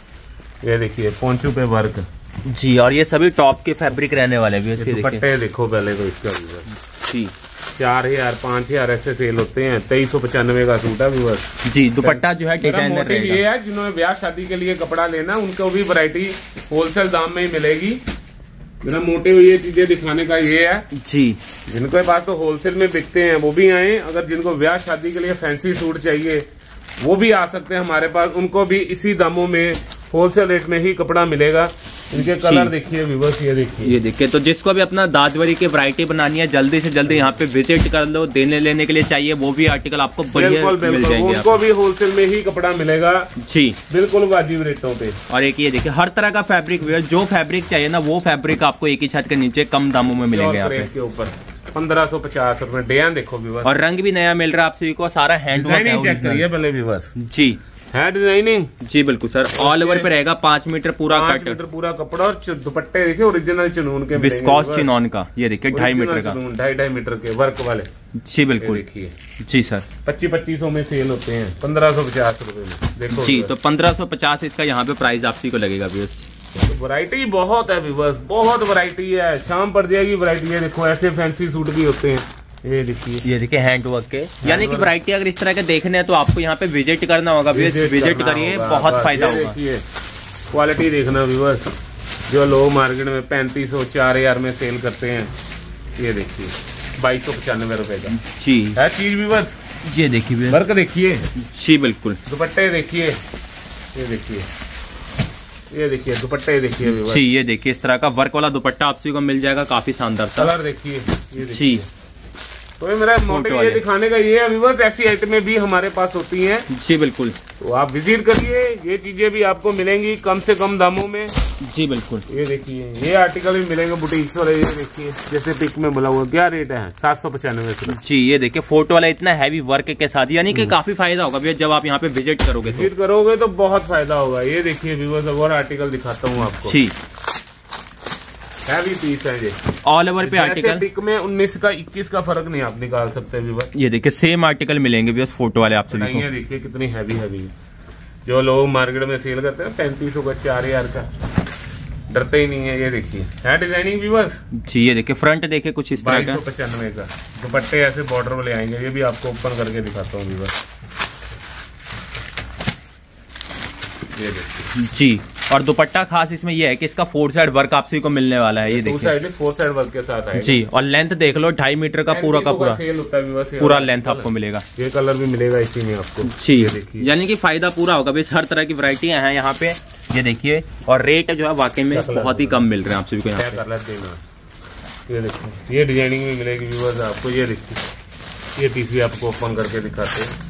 ये देखिए पोंचू पे वर्क जी। और ये सभी टॉप के फैब्रिक रहने वाले हैं। दुपट्टे देखो पहले तो इसका जी। 4000-5000 ऐसे सेल होते हैं, 2395 का सूट है व्यूअर्स जी। दुपट्टा जो है डिजाइनर रहेगा। ये है जिन्होंने ब्याह शादी के लिए कपड़ा लेना उनको भी वैरायटी होलसेल दाम में ही मिलेगी। मेरा मोटिव ये चीजें दिखाने का ये है जी। जिनके पास तो होलसेल में बिकते हैं वो भी आए, अगर जिनको ब्याह शादी के लिए फैंसी सूट चाहिए वो भी आ सकते हैं हमारे पास, उनको भी इसी दामों में होलसेल रेट में ही कपड़ा मिलेगा। इनके कलर देखिए व्यूअर्स, ये देखिए। तो जिसको भी अपना दाजवरी की वैरायटी बनानी है जल्दी से जल्दी यहाँ पे विजिट कर लो। देने लेने के लिए चाहिए वो भी आर्टिकल आपको बढ़िया मिल जाएंगे। उनको भी होलसेल में ही कपड़ा मिलेगा जी बिल्कुल वाजिब रेटों पे। और एक ये देखिए हर तरह का फैब्रिक जो फैब्रिक चाहिए ना वो फैब्रिक आपको एक ही छत के नीचे कम दामों में मिलेंगे के ऊपर। 1550 रुपए डिजाइन देखो व्यूअर्स, और रंग भी नया मिल रहा है आप सभी को। सारा हैंडवर्क चेक करिए पहले व्यूअर्स जी। है डिजाइनिंग जी बिल्कुल सर। ऑल ओवर पे रहेगा 5 मीटर पूरा 5 मीटर पूरा कपड़ा। और दुपट्टे देखिए ओरिजिनल चिनून के, विस्कॉस चिनॉन का। ये देखिए 2.5 मीटर का, 2.5 मीटर के वर्क वाले जी बिल्कुल। देखिए जी सर 2500 में सेल होते हैं 1550 रुपए में देखो जी। तो 1550 इसका यहाँ पे प्राइस आपसी को लगेगा व्यूअर्स। वैरायटी बहुत है व्यूअर्स, बहुत वैरायटी है। शाम पड़ जाएगी वैरायटी है। देखो ऐसे फैंसी सूट भी होते हैं, ये देखिए हैंडवर्क के। यानी कि वैरायटी अगर इस तरह के देखने हैं तो आपको यहाँ पे विजिट करना होगा। विजिट करिए, बहुत फायदा होगा। क्वालिटी देखना व्यूअर्स, जो लोग मार्केट में 3500-4000 में सेल करते हैं, ये देखिए 2295 रुपए का जी है चीज व्यूअर्स। ये देखिए वर्क देखिए जी बिल्कुल। दुपट्टे देखिए, ये देखिए, ये देखिए दुपट्टे देखिए जी। ये देखिए इस तरह का वर्क वाला दुपट्टा आपसी को मिल जाएगा, काफी शानदार सा। कलर देखिए जी। तो मेरा मोटिव ये दिखाने का ये है व्यूअर्स, ऐसी आइटमें भी हमारे पास होती हैं जी बिल्कुल। तो आप विजिट करिए, ये चीजें भी आपको मिलेंगी कम से कम दामों में जी बिल्कुल। ये देखिए ये आर्टिकल भी मिलेंगे बुटीक्स वाले। ये देखिए जैसे पिक में बोला हुआ, क्या रेट है 795 जी। ये देखिए फोटो वाला इतना हैवी वर्क के साथ, यानी कि काफी फायदा होगा भैया जब आप यहाँ पे विजिट करोगे तो बहुत फायदा होगा। ये देखिए व्यूअर्स और आर्टिकल दिखाता हूँ आपको जी। हैवी पीस है ये, ऑल ओवर पे आर्टिकल। पिक में 19 का 21 का फर्क नहीं आप निकाल सकते व्यूअर्स। ये देखिए सेम आर्टिकल मिलेंगे व्यूअर्स फोटो वाले आपसे। देखिए कितनी हैवी हैवी है, जो लोग मार्केट में सेल करते हैं 3500 का 4000 का, डरते ही नहीं है। ये देखिए है डिजाइनिंग व्यूअर्स जी। ये देखिए फ्रंट देखिए कुछ इस तरह का 2295 का दुपट्टे ऐसे बॉर्डर वाले आएंगे। ये भी आपको ओपन करके दिखाता हूँ व्यूअर्स, ये देखिए जी। और दुपट्टा खास इसमें ये है कि इसका 4 साइड वर्क आपसे को मिलने वाला है। ये देखिए 4 साइड वर्क के साथ आएगा जी। और लेंथ देख लो 2.5 मीटर का पूरा का पूरा सेल होता है, पूरा लेंथ आपको मिलेगा। ये कलर भी मिलेगा इसी में आपको जी, यानी कि फायदा पूरा होगा भाई। हर तरह की वैरायटियां हैं यहाँ पे, ये देखिए। और रेट जो है वाकई में बहुत ही कम मिल रहे हैं आप सभी को यहाँ पे। ये देखिए ये डिजाइनिंग भी मिलेगी व्यूअर्स आपको। ये देखिए ये पीस भी आपको ओपन करके दिखाते हैं।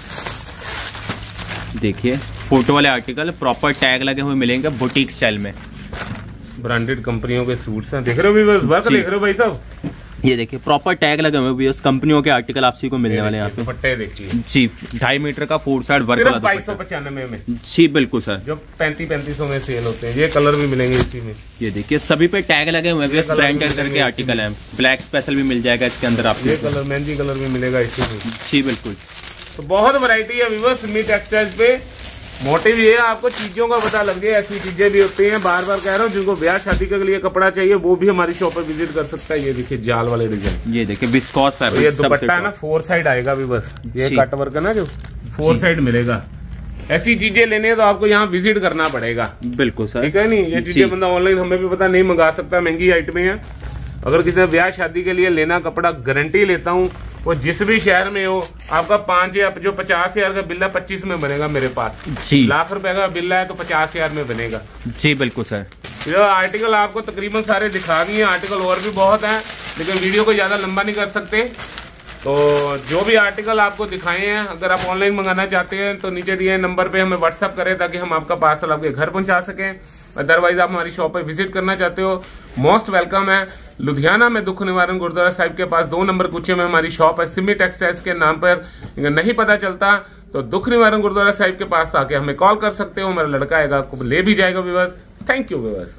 देखिए फोटो वाले आर्टिकल प्रॉपर टैग लगे हुए मिलेंगे बुटीक स्टाइल में, ब्रांडेड कंपनियों के सूट्स हैं। देख रहे हो व्यूअर्स, वर्क देख रहे हो भाई साहब। ये देखिए प्रॉपर टैग लगे हुए उस कंपनियों के आर्टिकल आपसी को मिलने वाले हैं यहाँ पे। दुपट्टे देखिए जी, 2.5 मीटर का 4 साइड वर्क वाला 2295 में जी, बिल्कुल सर। जो 3500 में सेल होते हैं। ये कलर भी मिलेंगे इसी में। ये देखिए सभी पे टैग लगे हुए हैं, ब्रांडेड करके आर्टिकल है। ब्लैक स्पेशल भी मिल जाएगा इसके अंदर आपको। ये कलर मेहंदी कलर भी मिलेगा इसी में जी, बिल्कुल। तो बहुत वैरायटी है व्यूअर्स सिमी टेक्सटाइल्स पे। मोटिव ये है आपको चीजों का पता लग गया। ऐसी चीजें भी होती हैं, बार बार कह रहा हूँ, जिनको ब्याह शादी के लिए कपड़ा चाहिए वो भी हमारी शॉप पर विजिट कर सकता है। ये देखिए जाल वाले डिजाइन, ये देखिए विस्कोस फैब्रिक। ये दुपट्टा है ना 4 साइड आएगा भी बस। ये कट वर्क है ना जो 4 साइड मिलेगा। ऐसी चीजें लेने हैं तो आपको यहाँ विजिट करना पड़ेगा। बिल्कुल सर, ठीक है नहीं, ये चीजें बंदा ऑनलाइन हमें भी पता नहीं मंगा सकता, महंगी आइटमें हैं। अगर किसी ने ब्याह शादी के लिए लेना कपड़ा, गारंटी लेता हूँ वो जिस भी शहर में हो, आपका 5 या जो 50,000 का बिल है 25 में बनेगा मेरे पास जी। लाख रुपए का बिल है तो 50,000 में बनेगा जी, बिल्कुल सर। ये आर्टिकल आपको तकरीबन सारे दिखा दिए। आर्टिकल और भी बहुत हैं, लेकिन वीडियो को ज्यादा लंबा नहीं कर सकते। तो जो भी आर्टिकल आपको दिखाए हैं, अगर आप ऑनलाइन मंगाना चाहते हैं तो नीचे दिए नंबर पे हमें व्हाट्सअप करें ताकि हम आपका पार्सल आपके घर पहुंचा सकें। अदरवाइज आप हमारी शॉप पे विजिट करना चाहते हो, मोस्ट वेलकम है। लुधियाना में दुख निवारण गुरुद्वारा साहिब के पास 2 नंबर कुचे में हमारी शॉप है, सिमी टेक्सटाइल्स के नाम पर। नहीं पता चलता तो दुख निवारण गुरुद्वारा साहिब के पास आके हमें कॉल कर सकते हो, हमारा लड़का आएगा आपको ले भी जाएगा व्यूअर्स। Thank you viewers.